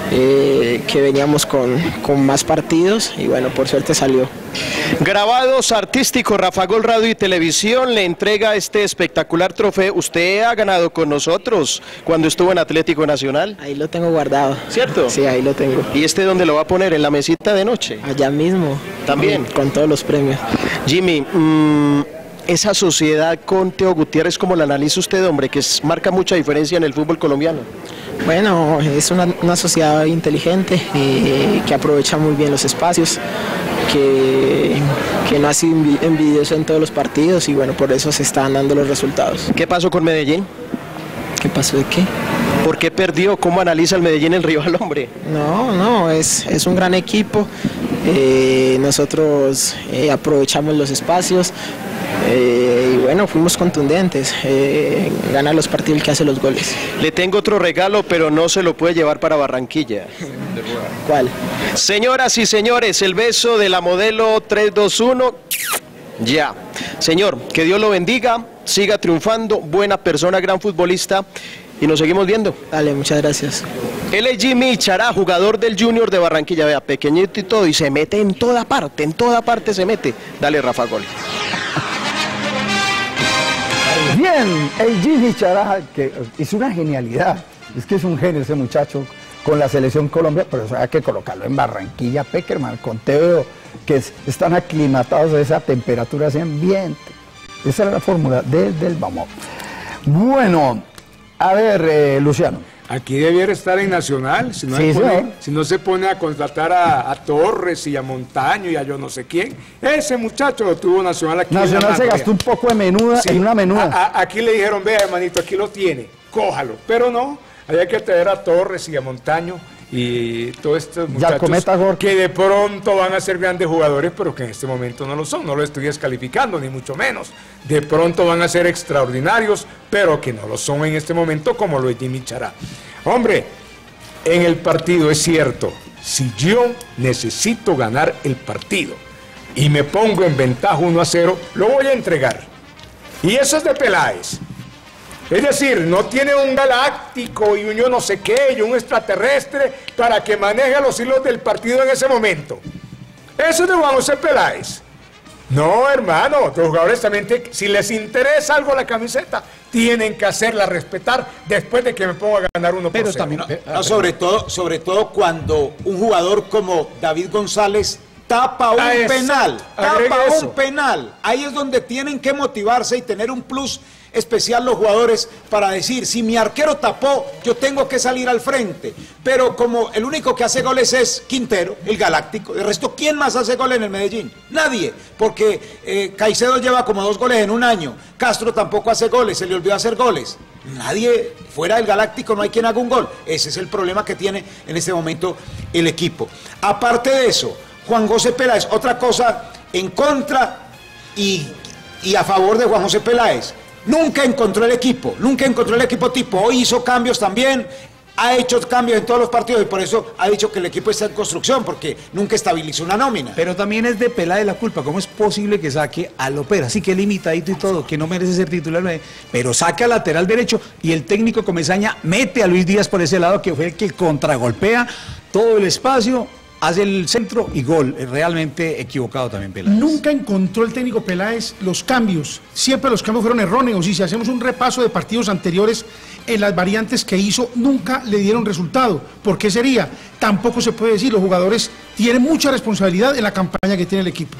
que veníamos con más partidos y bueno, por suerte salió. Grabados artísticos, Rafa Gol Radio y Televisión le entrega este espectacular trofeo. Usted ha ganado con nosotros cuando estuvo en Atlético Nacional. Ahí lo tengo guardado. ¿Cierto? Sí, ahí lo tengo. ¿Y este dónde lo va a poner? ¿En la mesita de noche? Allá mismo. ¿También? Con todos los premios. Jimmy, esa sociedad con Teo Gutiérrez, ¿cómo la analiza usted, hombre? Que marca mucha diferencia en el fútbol colombiano. Bueno, es una sociedad inteligente que aprovecha muy bien los espacios, que no ha sido envidioso en todos los partidos y bueno, por eso se están dando los resultados. ¿Qué pasó con Medellín? ¿Qué pasó de qué? ¿Por qué perdió? ¿Cómo analiza el Medellín el rival, hombre? No, es un gran equipo. Nosotros aprovechamos los espacios y bueno, fuimos contundentes. Gana los partidos el que hace los goles. Le tengo otro regalo, pero no se lo puede llevar para Barranquilla. ¿Cuál? Señoras y señores, el beso de la modelo 321. Ya. Señor, que Dios lo bendiga, siga triunfando, buena persona, gran futbolista y nos seguimos viendo. Dale, muchas gracias. Él es Jimmy Chará, jugador del Junior de Barranquilla, vea, pequeñito y todo, y se mete en toda parte se mete. Dale, Rafa Gol. Bien, el Jimmy Chará, que hizo una genialidad, es que es un genio ese muchacho con la selección Colombia, pero eso hay que colocarlo en Barranquilla, Peckerman, con Teo, que están aclimatados a esa temperatura, a ese ambiente. Esa era la fórmula desde el vamos. Bueno, a ver, Luciano. Aquí debiera estar en Nacional, si no, Sí, si no se pone a contratar a Torres y a Montaño y a yo no sé quién. Ese muchacho lo tuvo Nacional aquí. Nacional se gastó un poco de menuda en una menuda. Aquí le dijeron, vea hermanito, aquí lo tiene, cójalo. Pero no, había que traer a Torres y a Montaño y todos estos muchachos que de pronto van a ser grandes jugadores, pero que en este momento no lo son. No lo estoy descalificando, ni mucho menos. De pronto van a ser extraordinarios, pero que no lo son en este momento, como lo es Jimmy Chará. Hombre, en el partido es cierto, si yo necesito ganar el partido y me pongo en ventaja 1-0, lo voy a entregar. Y eso es de Peláez. Es decir, no tiene un galáctico y un yo no sé qué, y un extraterrestre para que maneje los hilos del partido en ese momento. Eso es de Juan José Peláez. No, hermano, los jugadores también, si les interesa algo la camiseta, tienen que hacerla respetar después de que me ponga a ganar 1-0. Pero también, sobre todo cuando un jugador como David González tapa un penal, penal. Ahí es donde tienen que motivarse y tener un plus especial los jugadores para decir, si mi arquero tapó, yo tengo que salir al frente. Pero como el único que hace goles es Quintero, el galáctico, de resto, ¿quién más hace goles en el Medellín? Nadie, porque Caicedo lleva como 2 goles en un año, Castro tampoco hace goles, se le olvidó hacer goles. Nadie, fuera del galáctico no hay quien haga un gol. Ese es el problema que tiene en este momento el equipo. Aparte de eso, Juan José Peláez, otra cosa en contra y a favor de Juan José Peláez. Nunca encontró el equipo tipo. Hoy hizo cambios también, ha hecho cambios en todos los partidos y por eso ha dicho que el equipo está en construcción, porque nunca estabilizó una nómina. Pero también es de Peláez la culpa. ¿Cómo es posible que saque a Lopera? Así que limitadito y todo, que no merece ser titular, pero saca al lateral derecho y el técnico Comesaña mete a Luis Díaz por ese lado, que fue el que contragolpea todo el espacio, hace el centro y gol. Realmente equivocado también Peláez. Nunca encontró el técnico Peláez los cambios. Siempre los cambios fueron erróneos. Y si hacemos un repaso de partidos anteriores, en las variantes que hizo, nunca le dieron resultado. ¿Por qué sería? Tampoco se puede decir. Los jugadores tienen mucha responsabilidad en la campaña que tiene el equipo.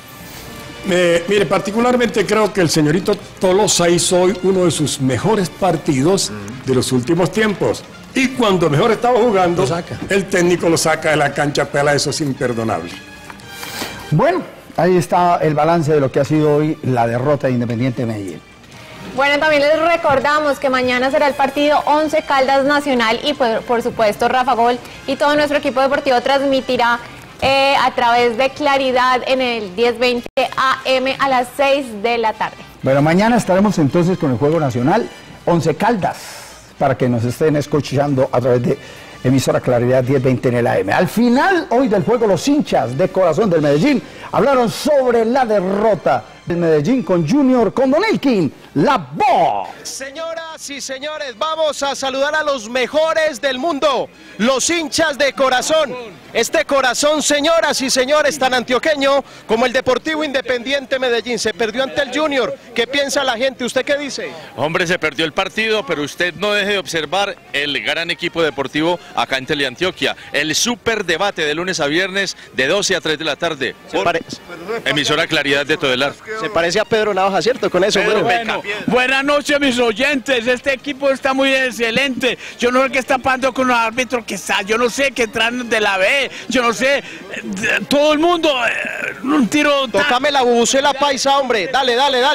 Mire, particularmente creo que el señorito Tolosa hizo hoy uno de sus mejores partidos de los últimos tiempos. Y cuando mejor estaba jugando, el técnico lo saca de la cancha. Peláez, eso es imperdonable. Bueno, ahí está el balance de lo que ha sido hoy la derrota de Independiente Medellín. Bueno, también les recordamos que mañana será el partido 11 Caldas Nacional y por supuesto Rafa Gol y todo nuestro equipo deportivo transmitirá a través de Claridad en el 10:20 AM a las 6 de la tarde. Bueno, mañana estaremos entonces con el Juego Nacional 11 Caldas, para que nos estén escuchando a través de emisora Claridad 10:20 en el AM. Al final hoy del juego, los hinchas de corazón del Medellín hablaron sobre la derrota del Medellín con Junior, con Don Elkin, la voz. Señoras y señores, vamos a saludar a los mejores del mundo, los hinchas de corazón. Este corazón, señoras y señores, tan antioqueño como el Deportivo Independiente Medellín. Se perdió ante el Junior. ¿Qué piensa la gente? ¿Usted qué dice? Hombre, se perdió el partido, pero usted no deje de observar el gran equipo deportivo acá en Teleantioquia. El super debate de lunes a viernes de 12 a 3 de la tarde. Emisora Claridad de Todelar. Se parece a Pedro Navaja, ¿cierto? Con eso. Bueno, buenas noches, mis oyentes. Este equipo está muy excelente. Yo no sé qué está pasando con los árbitros que están. Yo no sé qué traen de la B. Yo no sé. Todo el mundo. Un tiro. Tócame la bubucela paisa, hombre. Dale.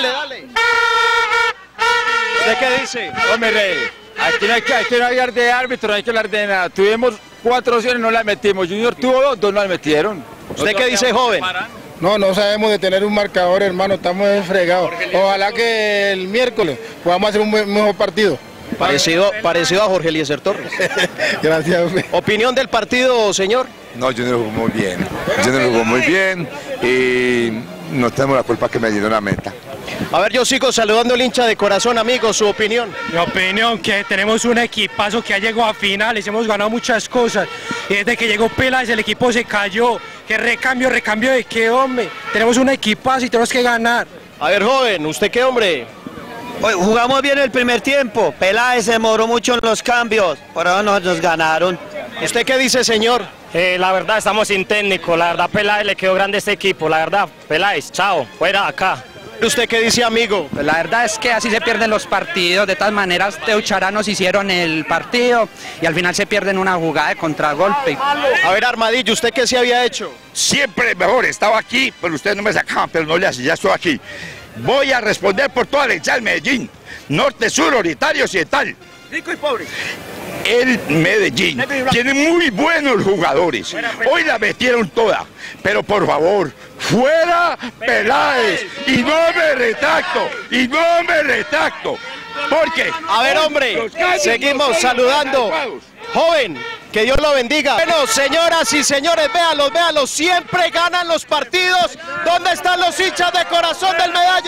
¿Usted qué dice? Hombre, aquí no hay que hablar de árbitro, no hay que hablar de nada. Tuvimos 4 opciones, no las metimos. Junior tuvo 2 no las metieron. ¿Usted qué dice, joven? No sabemos de tener un marcador, hermano, estamos fregados. Ojalá que el miércoles podamos hacer un mejor partido. Parecido a Jorge Eliezer Torres. Gracias. ¿Opinión del partido, señor? No, Junior jugó muy bien. Junior jugó muy bien y no tenemos la culpa que me dieron la meta. A ver, yo sigo saludando al hincha de corazón, amigo, su opinión. Mi opinión, que tenemos un equipazo que ha llegado a finales, hemos ganado muchas cosas. Y desde que llegó Peláez el equipo se cayó. Que recambio de qué, hombre. Tenemos un equipazo y tenemos que ganar. A ver, joven, ¿usted qué, hombre? Hoy jugamos bien el primer tiempo. Peláez se demoró mucho en los cambios. Por ahora nos ganaron. ¿Usted qué dice, señor? La verdad estamos sin técnico, la verdad Peláez le quedó grande este equipo, la verdad, Peláez, chao, fuera acá. ¿Usted qué dice, amigo? Pues la verdad es que así se pierden los partidos, de todas maneras Teuchará nos hicieron el partido y al final se pierden una jugada de contragolpe. A ver, Armadillo, ¿usted qué se había hecho? Siempre mejor, estaba aquí, pero ustedes no me sacaban, pero no le hacen, ya estoy aquí. Voy a responder por toda la hinchada del Medellín, norte, sur, oriental y occidental. Rico y pobre. El Medellín tiene muy buenos jugadores, hoy la metieron toda, pero por favor, fuera Peláez, y no me retracto, porque... A ver, hombre, seguimos saludando. Joven, que Dios lo bendiga. Bueno, señoras y señores, véanlos, siempre ganan los partidos. ¿Dónde están los hinchas de corazón del Medallo?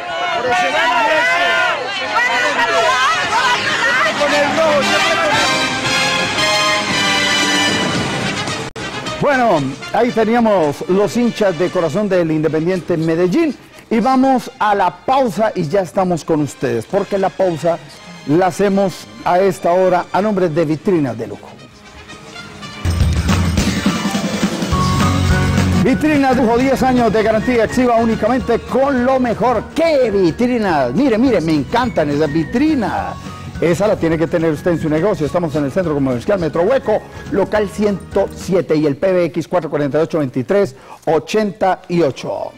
Bueno, ahí teníamos los hinchas de corazón del Independiente Medellín y vamos a la pausa y ya estamos con ustedes, porque la pausa la hacemos a esta hora a nombre de Vitrinas de Lujo. Vitrinas de Lujo, 10 años de garantía, exhiba únicamente con lo mejor. ¿Qué vitrinas? Mire, me encantan esas vitrinas. Esa la tiene que tener usted en su negocio. Estamos en el Centro Comercial Metro Hueco, local 107 y el PBX 448-2388.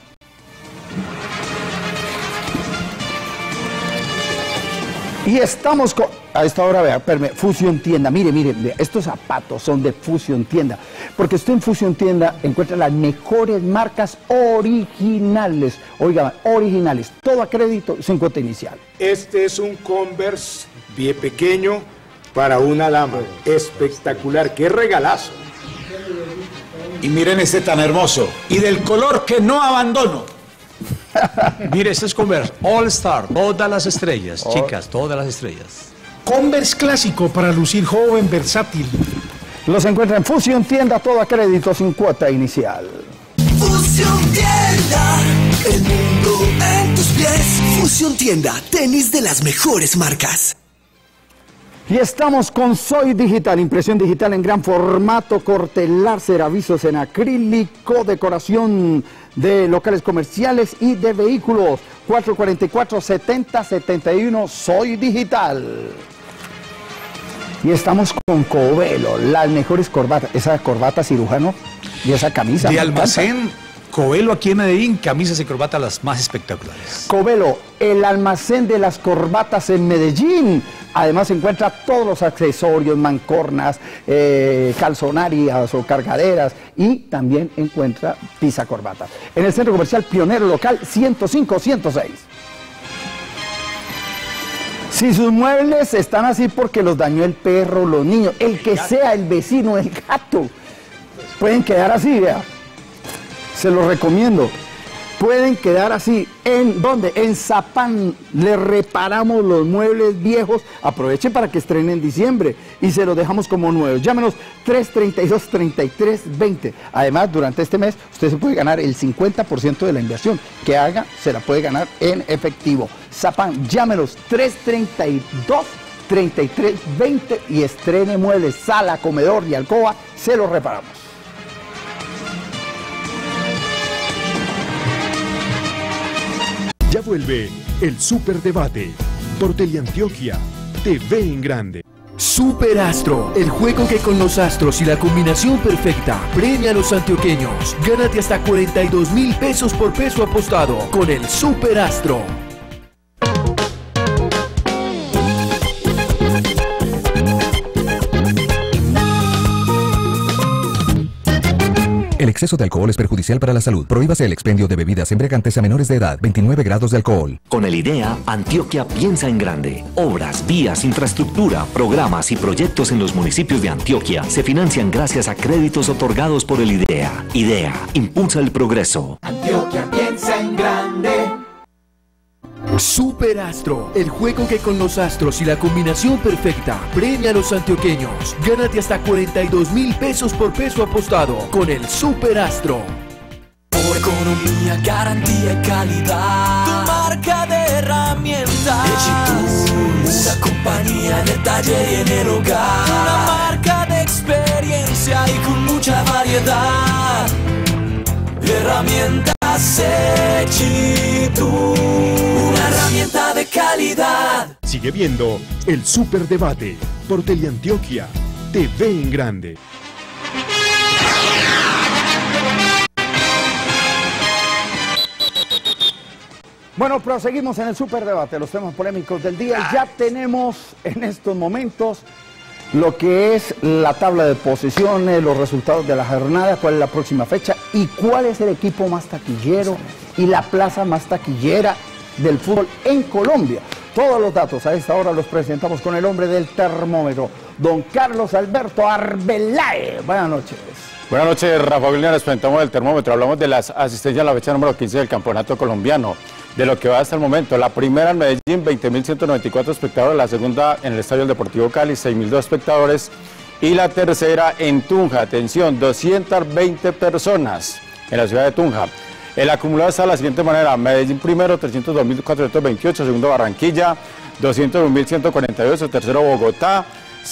Y estamos con... A esta hora, vea, Fusión Tienda. Mire, estos zapatos son de Fusión Tienda. Porque usted en Fusión Tienda encuentra las mejores marcas originales. Oiga, originales. Todo a crédito, sin cuota inicial. Este es un Converse pie pequeño para una dama. Espectacular, qué regalazo. Y miren este tan hermoso. Y del color que no abandono. Mire, este es Converse All Star, todas las estrellas, chicas, todas las estrellas. Converse clásico para lucir joven, versátil. Los encuentra en Fusión Tienda, todo a crédito, sin cuota inicial. Fusión Tienda, el mundo en tus pies. Fusión Tienda, tenis de las mejores marcas. Y estamos con Soy Digital, impresión digital en gran formato, corte láser, avisos en acrílico, decoración de locales comerciales y de vehículos. 444-7071, Soy Digital. Y estamos con Covelo, las mejores corbatas, esa corbata cirujano y esa camisa. De almacén Covelo aquí en Medellín, camisas y corbatas las más espectaculares. Covelo, el almacén de las corbatas en Medellín. Además se encuentra todos los accesorios, mancornas, calzonarias o cargaderas y también encuentra pizacorbatas. En el Centro Comercial Pionero Local 105-106. Si sus muebles están así porque los dañó el perro, los niños, el que sea, el vecino, el gato, pueden quedar así, vea. Se los recomiendo. Pueden quedar así. ¿En dónde? En Zapán. Le reparamos los muebles viejos. Aprovechen para que estrenen en diciembre y se los dejamos como nuevos. Llámenos 332-3320. Además, durante este mes usted se puede ganar el 50% de la inversión que haga, se la puede ganar en efectivo. Zapán, llámenos 332-3320 y estrene muebles, sala, comedor y alcoba. Se los reparamos. Ya vuelve el Superdebate por Teleantioquia, TV en grande. Superastro, el juego que con los astros y la combinación perfecta premia a los antioqueños. Gánate hasta 42.000 pesos por peso apostado con el Superastro. El exceso de alcohol es perjudicial para la salud. Prohíbase el expendio de bebidas embriagantes a menores de edad. 29 grados de alcohol. Con el IDEA, Antioquia piensa en grande. Obras, vías, infraestructura, programas y proyectos en los municipios de Antioquia se financian gracias a créditos otorgados por el IDEA. IDEA, impulsa el progreso. Antioquia piensa en grande. Superastro, el juego que con los astros y la combinación perfecta premia a los antioqueños. Gánate hasta 42.000 pesos por peso apostado con el Superastro. Economía, garantía y calidad. Tu marca de herramientas. Una compañía en el taller y en el hogar. Una marca de experiencia. y con mucha variedad. Herramientas Echitu, una herramienta de calidad. Sigue viendo el Superdebate por Teleantioquia, TV en Grande. Bueno, proseguimos en el Superdebate, los temas polémicos del día. Ya tenemos en estos momentos lo que es la tabla de posiciones, los resultados de la jornada, cuál es la próxima fecha y cuál es el equipo más taquillero y la plaza más taquillera del fútbol en Colombia. Todos los datos a esta hora los presentamos con el hombre del termómetro, don Carlos Alberto Arbeláez. Buenas noches. Buenas noches, Rafael Linares. Presentamos el termómetro. Hablamos de las asistencias a la fecha número 15 del campeonato colombiano. De lo que va hasta el momento, la primera en Medellín, 20.194 espectadores, la segunda en el Estadio Deportivo Cali, 6.002 espectadores, y la tercera en Tunja, atención, 220 personas en la ciudad de Tunja. El acumulado está de la siguiente manera: Medellín primero, 302.428, segundo Barranquilla, 201.148, tercero Bogotá,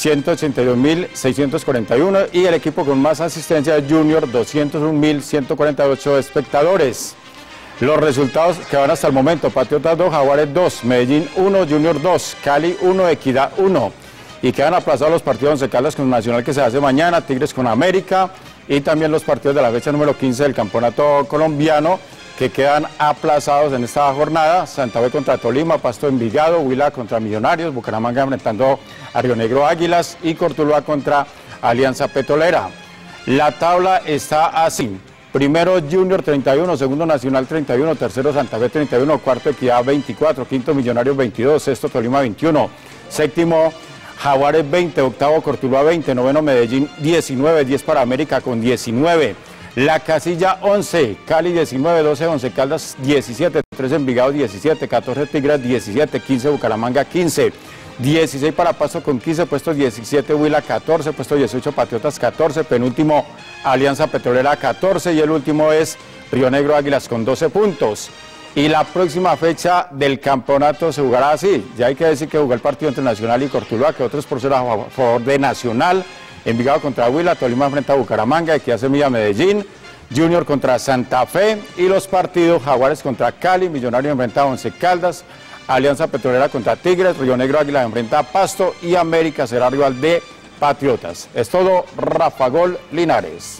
182.641, y el equipo con más asistencia es Junior, 201.148 espectadores. Los resultados que van hasta el momento: Patriotas 2, Jaguares 2, Medellín 1, Junior 2, Cali 1, Equidad 1. Y quedan aplazados los partidos Once Caldas con Nacional, que se hace mañana, Tigres con América, y también los partidos de la fecha número 15 del campeonato colombiano, que quedan aplazados en esta jornada: Santa Fe contra Tolima, Pasto Envigado, Huila contra Millonarios, Bucaramanga enfrentando a Río Negro Águilas y Cortuluá contra Alianza Petrolera. La tabla está así: primero Junior 31, segundo Nacional 31, tercero Santa Fe 31, cuarto Equidad 24, quinto Millonarios 22, sexto Tolima 21, séptimo Jaguares 20, octavo Cortuluá 20, noveno Medellín 19, 10 para América con 19. La casilla 11, Cali 19, 12 Once Caldas 17, 13 Envigado 17, 14 Tigres 17, 15 Bucaramanga 15. 16 para Pasto con 15, puesto 17 Huila 14, puesto 18 Patriotas 14, penúltimo Alianza Petrolera 14 y el último es Río Negro Águilas con 12 puntos. Y la próxima fecha del campeonato se jugará así: ya hay que decir que jugó el partido entre Nacional y Cortuluá, que otros por ser a favor de Nacional. Envigado contra Huila, Tolima enfrenta a Bucaramanga, Equidad Semilla Medellín, Junior contra Santa Fe, y los partidos Jaguares contra Cali, Millonarios enfrenta a Once Caldas, Alianza Petrolera contra Tigres, Río Negro Águila enfrenta a Pasto y América será rival de Patriotas. Es todo, Rafa Gol Linares.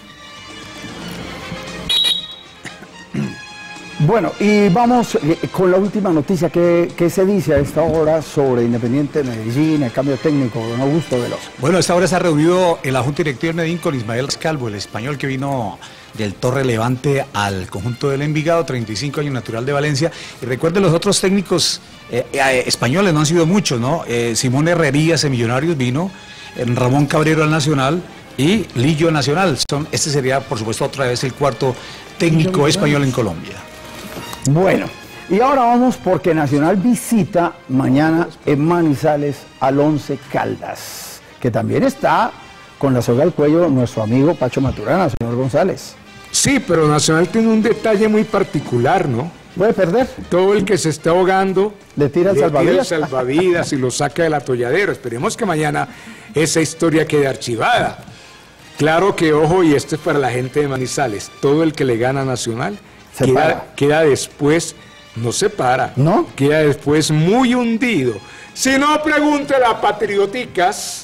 Bueno, y vamos con la última noticia que se dice a esta hora sobre Independiente Medellín, el cambio técnico, don Augusto Veloso. Bueno, a esta hora se ha reunido en la Junta Directiva de Medellín con Ismael Calvo, el español que vino del Torre Levante al conjunto del Envigado, 35 años, natural de Valencia. Y recuerden, los otros técnicos españoles no han sido muchos, ¿no? Simón Herrerías en Millonarios vino, Ramón Cabrero al Nacional y Lillo Nacional. Este sería, por supuesto, otra vez el cuarto técnico español en Colombia. Bueno, y ahora vamos porque Nacional visita mañana en Manizales al Once Caldas, que también está con la soga al cuello nuestro amigo Pacho Maturana, señor González. Sí, pero Nacional tiene un detalle muy particular, ¿no? Puede perder. Todo el que se esté ahogando le tira el salvavidas y lo saca del atolladero. Esperemos que mañana esa historia quede archivada. Claro que, ojo, y esto es para la gente de Manizales, todo el que le gana a Nacional queda después, no se para, ¿no? Queda después muy hundido. Si no, pregúntele a Patrioticas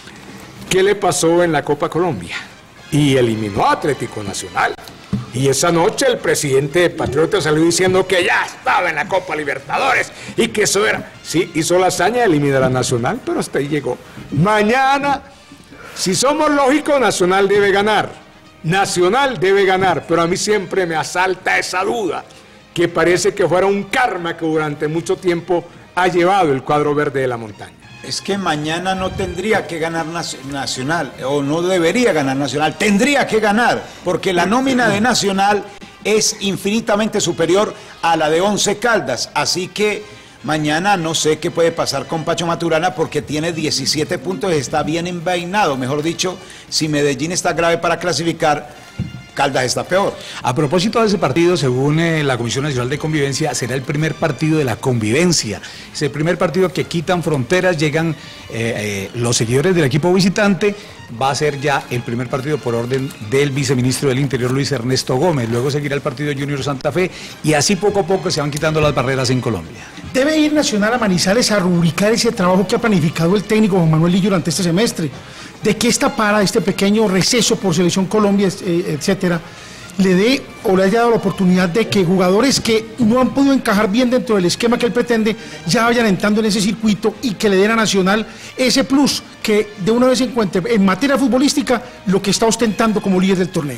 qué le pasó en la Copa Colombia. Y eliminó a Atlético Nacional. Y esa noche el presidente de Patriotas salió diciendo que ya estaba en la Copa Libertadores y que eso era. Sí, hizo la hazaña de eliminar a Nacional, pero hasta ahí llegó. Mañana, si somos lógicos, Nacional debe ganar. Nacional debe ganar, pero a mí siempre me asalta esa duda, que parece que fuera un karma que durante mucho tiempo ha llevado el cuadro verde de la montaña. Es que mañana no tendría que ganar Nacional, o no debería ganar Nacional, tendría que ganar, porque la nómina de Nacional es infinitamente superior a la de Once Caldas, así que mañana no sé qué puede pasar con Pacho Maturana porque tiene 17 puntos y está bien envainado. Mejor dicho, si Medellín está grave para clasificar, Caldas está peor. A propósito de ese partido, según la Comisión Nacional de Convivencia, será el primer partido de la convivencia. Es el primer partido que quitan fronteras, llegan los seguidores del equipo visitante. Va a ser ya el primer partido por orden del viceministro del Interior, Luis Ernesto Gómez. Luego seguirá el partido Junior Santa Fe y así poco a poco se van quitando las barreras en Colombia. Debe ir Nacional a Manizales a rubricar ese trabajo que ha planificado el técnico Juan Manuel Lillo durante este semestre. De que esta para, este pequeño receso por Selección Colombia, etcétera, le dé o le haya dado la oportunidad de que jugadores que no han podido encajar bien dentro del esquema que él pretende ya vayan entrando en ese circuito y que le den a Nacional ese plus que de una vez encuentre en materia futbolística lo que está ostentando como líder del torneo.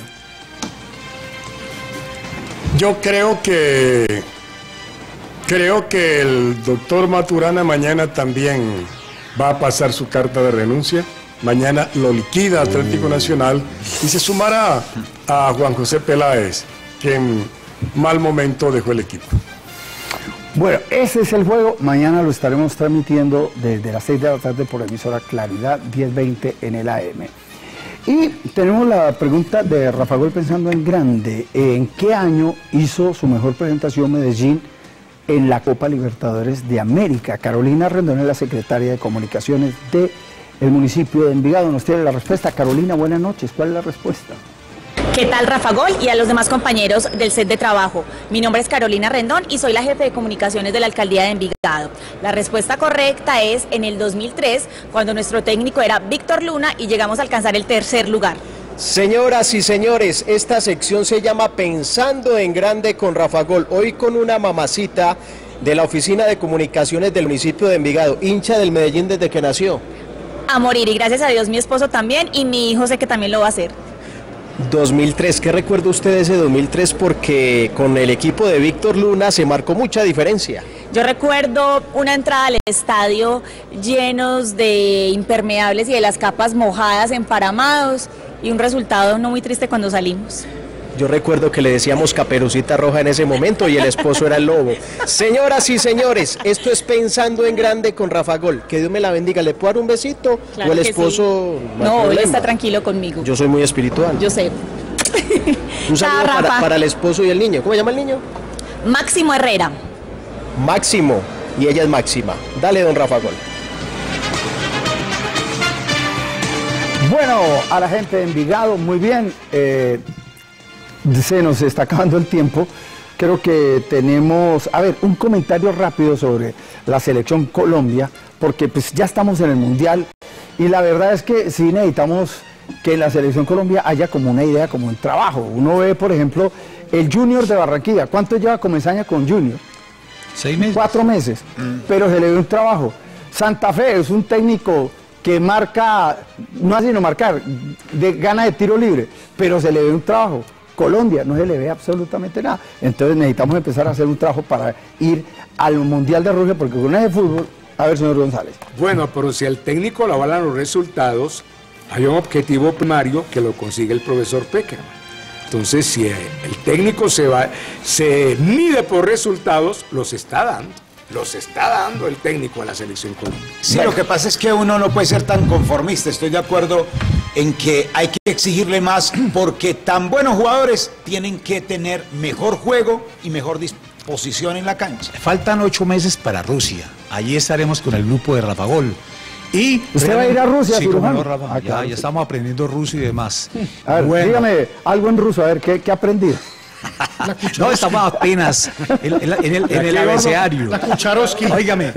Yo creo que el doctor Maturana mañana también va a pasar su carta de renuncia. Mañana lo liquida Atlético Nacional y se sumará a Juan José Peláez, que en mal momento dejó el equipo. Bueno, ese es el juego. Mañana lo estaremos transmitiendo desde las 6 de la tarde por emisora Claridad 1020 en el AM. Y tenemos la pregunta de Rafa Gol pensando en grande. ¿En qué año hizo su mejor presentación Medellín en la Copa Libertadores de América? Carolina Rendón es la secretaria de Comunicaciones de el municipio de Envigado. Nos tiene la respuesta. Carolina, buenas noches. ¿Cuál es la respuesta? ¿Qué tal, Rafa Gol y a los demás compañeros del set de trabajo? Mi nombre es Carolina Rendón y soy la jefe de comunicaciones de la alcaldía de Envigado. La respuesta correcta es en el 2003, cuando nuestro técnico era Víctor Luna y llegamos a alcanzar el tercer lugar. Señoras y señores, esta sección se llama Pensando en Grande con Rafa Gol. Hoy con una mamacita de la oficina de comunicaciones del municipio de Envigado, hincha del Medellín desde que nació. A morir, y gracias a Dios mi esposo también y mi hijo sé que también lo va a hacer. 2003, ¿qué recuerda usted de ese 2003? Porque con el equipo de Víctor Luna se marcó mucha diferencia. Yo recuerdo una entrada al estadio llenos de impermeables y de las capas mojadas, emparamados, y un resultado no muy triste cuando salimos. Yo recuerdo que le decíamos Caperucita Roja en ese momento y el esposo era el lobo. Señoras y señores, esto es Pensando en Grande con Rafa Gol. Que Dios me la bendiga. ¿Le puedo dar un besito? Claro, ¿o el esposo? Sí. No, él está tranquilo conmigo. Yo soy muy espiritual. Yo sé. Un saludo para el esposo y el niño. ¿Cómo se llama el niño? Máximo Herrera. Máximo. Y ella es Máxima. Dale, don Rafa Gol. Bueno, a la gente de Envigado, muy bien. Se nos está acabando el tiempo. Creo que tenemos, a ver, un comentario rápido sobre la selección Colombia, porque pues ya estamos en el Mundial y la verdad es que sí necesitamos que en la selección Colombia haya como una idea, como un trabajo. Uno ve, por ejemplo, el Junior de Barranquilla. ¿Cuánto lleva Comesaña con Junior? 6 meses. 4 meses, pero se le ve un trabajo. Santa Fe es un técnico que marca, no hace sino marcar, gana de tiro libre, pero se le ve un trabajo. Colombia no se le ve absolutamente nada. Entonces necesitamos empezar a hacer un trabajo para ir al Mundial de Rusia, porque con ese fútbol, a ver, señor González. Bueno, pero si el técnico le avalan los resultados, hay un objetivo primario que lo consigue el profesor Peckerman. Entonces, si el técnico se mide por resultados, los está dando el técnico a la selección colombiana. Sí, lo que pasa es que uno no puede ser tan conformista. Estoy de acuerdo en que hay que exigirle más porque tan buenos jugadores tienen que tener mejor juego y mejor disposición en la cancha. Faltan 8 meses para Rusia. Allí estaremos con el grupo de Rafa Gol. Y ¿usted va a ir a Rusia, sí, cirujano? No, Rafa, ya estamos aprendiendo ruso y demás. A ver, bueno, dígame algo en ruso, a ver, ¿qué aprendí? No, estamos apenas en el abecedario. La Kucharovsky. Óigame.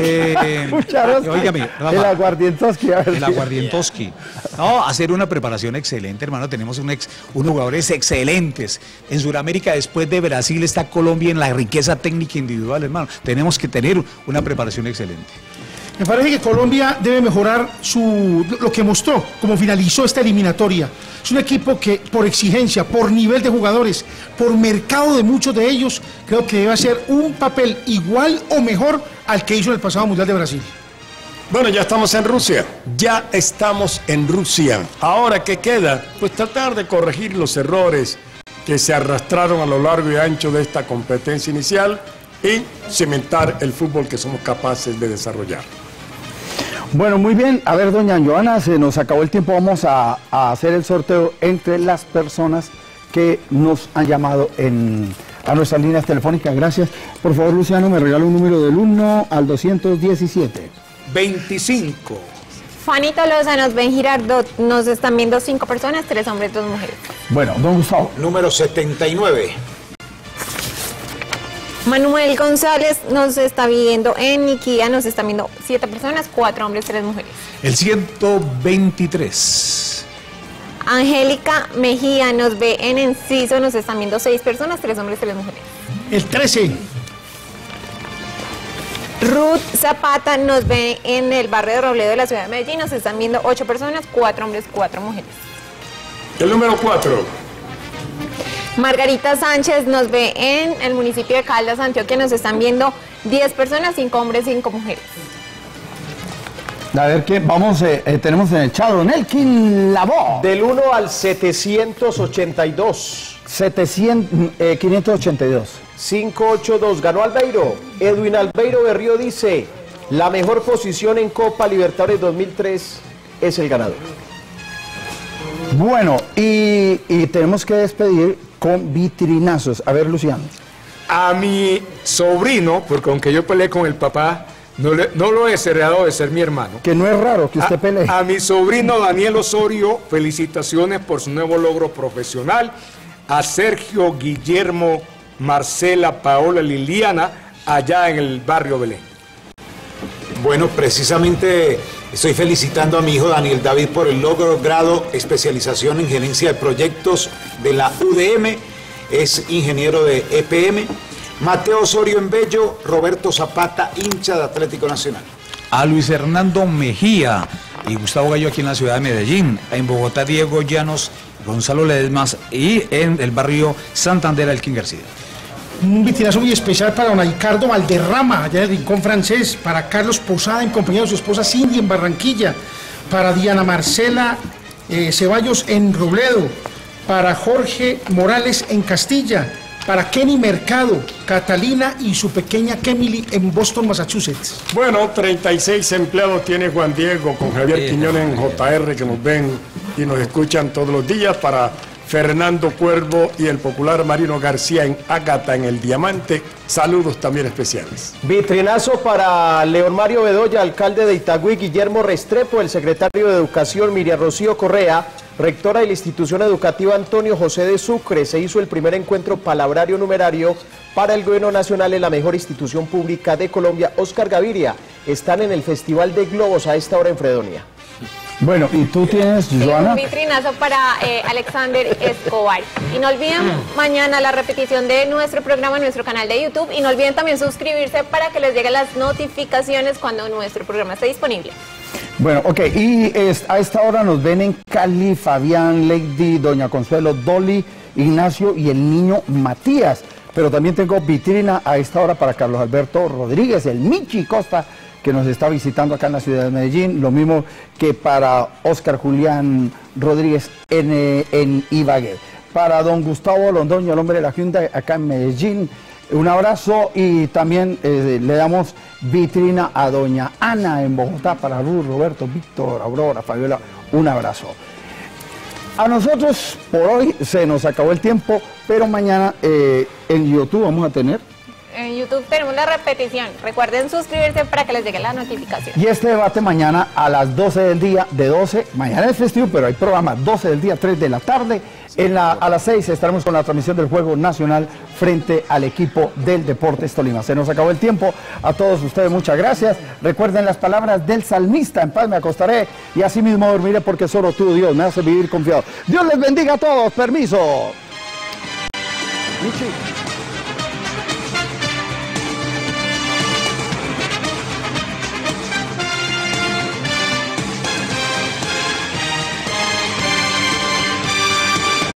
Óigame. El aguardientoski. El aguardientoski. No, hacer una preparación excelente, hermano. Tenemos unos jugadores excelentes. En Sudamérica, después de Brasil, está Colombia en la riqueza técnica individual, hermano. Tenemos que tener una preparación excelente. Me parece que Colombia debe mejorar lo que mostró, como finalizó esta eliminatoria. Es un equipo que por exigencia, por nivel de jugadores, por mercado de muchos de ellos, creo que debe hacer un papel igual o mejor al que hizo en el pasado Mundial de Brasil. Bueno, ya estamos en Rusia. Ya estamos en Rusia. Ahora, ¿qué queda? Pues tratar de corregir los errores que se arrastraron a lo largo y ancho de esta competencia inicial y cimentar el fútbol que somos capaces de desarrollar. Bueno, muy bien. A ver, doña Joana, se nos acabó el tiempo. Vamos a hacer el sorteo entre las personas que nos han llamado a nuestras líneas telefónicas. Gracias. Por favor, Luciano, me regala un número del 1 al 217. 25. Fanny Tolosa nos ven Girardot, nos están viendo 5 personas, 3 hombres, 2 mujeres. Bueno, don Gustavo. Número 79. Manuel González nos está viendo en Niquía, nos están viendo 7 personas, 4 hombres, 3 mujeres. El 123. Angélica Mejía nos ve en Enciso, nos están viendo 6 personas, 3 hombres, 3 mujeres. El 13. Ruth Zapata nos ve en el barrio de Robledo de la ciudad de Medellín, nos están viendo 8 personas, 4 hombres, 4 mujeres. El número 4. Margarita Sánchez nos ve en el municipio de Caldas, Antioquia, nos están viendo 10 personas, 5 hombres, 5 mujeres. A ver qué vamos, tenemos en el chat, don Elkin Labó. Del 1 al 782. 582. 582, ganó Albeiro. Edwin Albeiro Berrío dice, la mejor posición en Copa Libertadores 2003 es el ganador. Bueno, y tenemos que despedir con vitrinazos. A ver, Luciano. A mi sobrino, porque aunque yo peleé con el papá, no lo he cerrado de ser mi hermano. Que no es raro que usted pelee. A mi sobrino Daniel Osorio, felicitaciones por su nuevo logro profesional. A Sergio, Guillermo, Marcela, Paola, Liliana, allá en el barrio Belén. Bueno, precisamente estoy felicitando a mi hijo Daniel David por el grado especialización en gerencia de proyectos de la UDM. Es ingeniero de EPM. Mateo Osorio en Bello, Roberto Zapata, hincha de Atlético Nacional. A Luis Hernando Mejía y Gustavo Gallo aquí en la ciudad de Medellín. En Bogotá, Diego Llanos, Gonzalo Ledesmas y en el barrio Santander, Elkin García. Un vitrinazo muy especial para don Ricardo Valderrama, allá en el Rincón Francés, para Carlos Posada en compañía de su esposa Cindy en Barranquilla, para Diana Marcela Ceballos en Robledo, para Jorge Morales en Castilla, para Kenny Mercado, Catalina y su pequeña Kemily en Boston, Massachusetts. Bueno, 36 empleados tiene Juan Diego con Javier Quiñones en JR, que nos ven y nos escuchan todos los días, para Fernando Cuervo y el popular Marino García en Ágata, en el Diamante. Saludos también especiales. Vitrinazo para León Mario Bedoya, alcalde de Itagüí, Guillermo Restrepo, el secretario de Educación Miriam Rocío Correa, rectora de la institución educativa Antonio José de Sucre. Se hizo el primer encuentro palabrario numerario para el gobierno nacional en la mejor institución pública de Colombia, Oscar Gaviria. Están en el Festival de Globos a esta hora en Fredonia. Bueno, ¿y tú tienes, Joana? Un vitrinazo para Alexander Escobar. Y no olviden mañana la repetición de nuestro programa en nuestro canal de YouTube. Y no olviden también suscribirse para que les lleguen las notificaciones cuando nuestro programa esté disponible. Bueno, ok, y a esta hora nos ven en Cali, Fabián, Lady, Doña Consuelo, Dolly, Ignacio y el niño Matías. Pero también tengo vitrina a esta hora para Carlos Alberto Rodríguez, el Michi Costa, que nos está visitando acá en la ciudad de Medellín, lo mismo que para Oscar Julián Rodríguez en Ibagué. Para don Gustavo Londoño, el hombre de la Hyundai acá en Medellín, un abrazo, y también le damos vitrina a doña Ana en Bogotá, para Ruth, Roberto, Víctor, Aurora, Fabiola, un abrazo. A nosotros por hoy se nos acabó el tiempo, pero mañana en YouTube vamos a tener... En YouTube tenemos la repetición. Recuerden suscribirse para que les llegue la notificación. Y este debate mañana a las 12 del día, de 12, mañana es festivo, pero hay programa 12 del día, 3 de la tarde. A las 6 estaremos con la transmisión del Juego Nacional frente al equipo del Deportes Tolima. Se nos acabó el tiempo. A todos ustedes muchas gracias. Recuerden las palabras del salmista: en paz me acostaré y así mismo dormiré, porque solo tú, Dios, me hace vivir confiado. Dios les bendiga a todos. Permiso. Michi.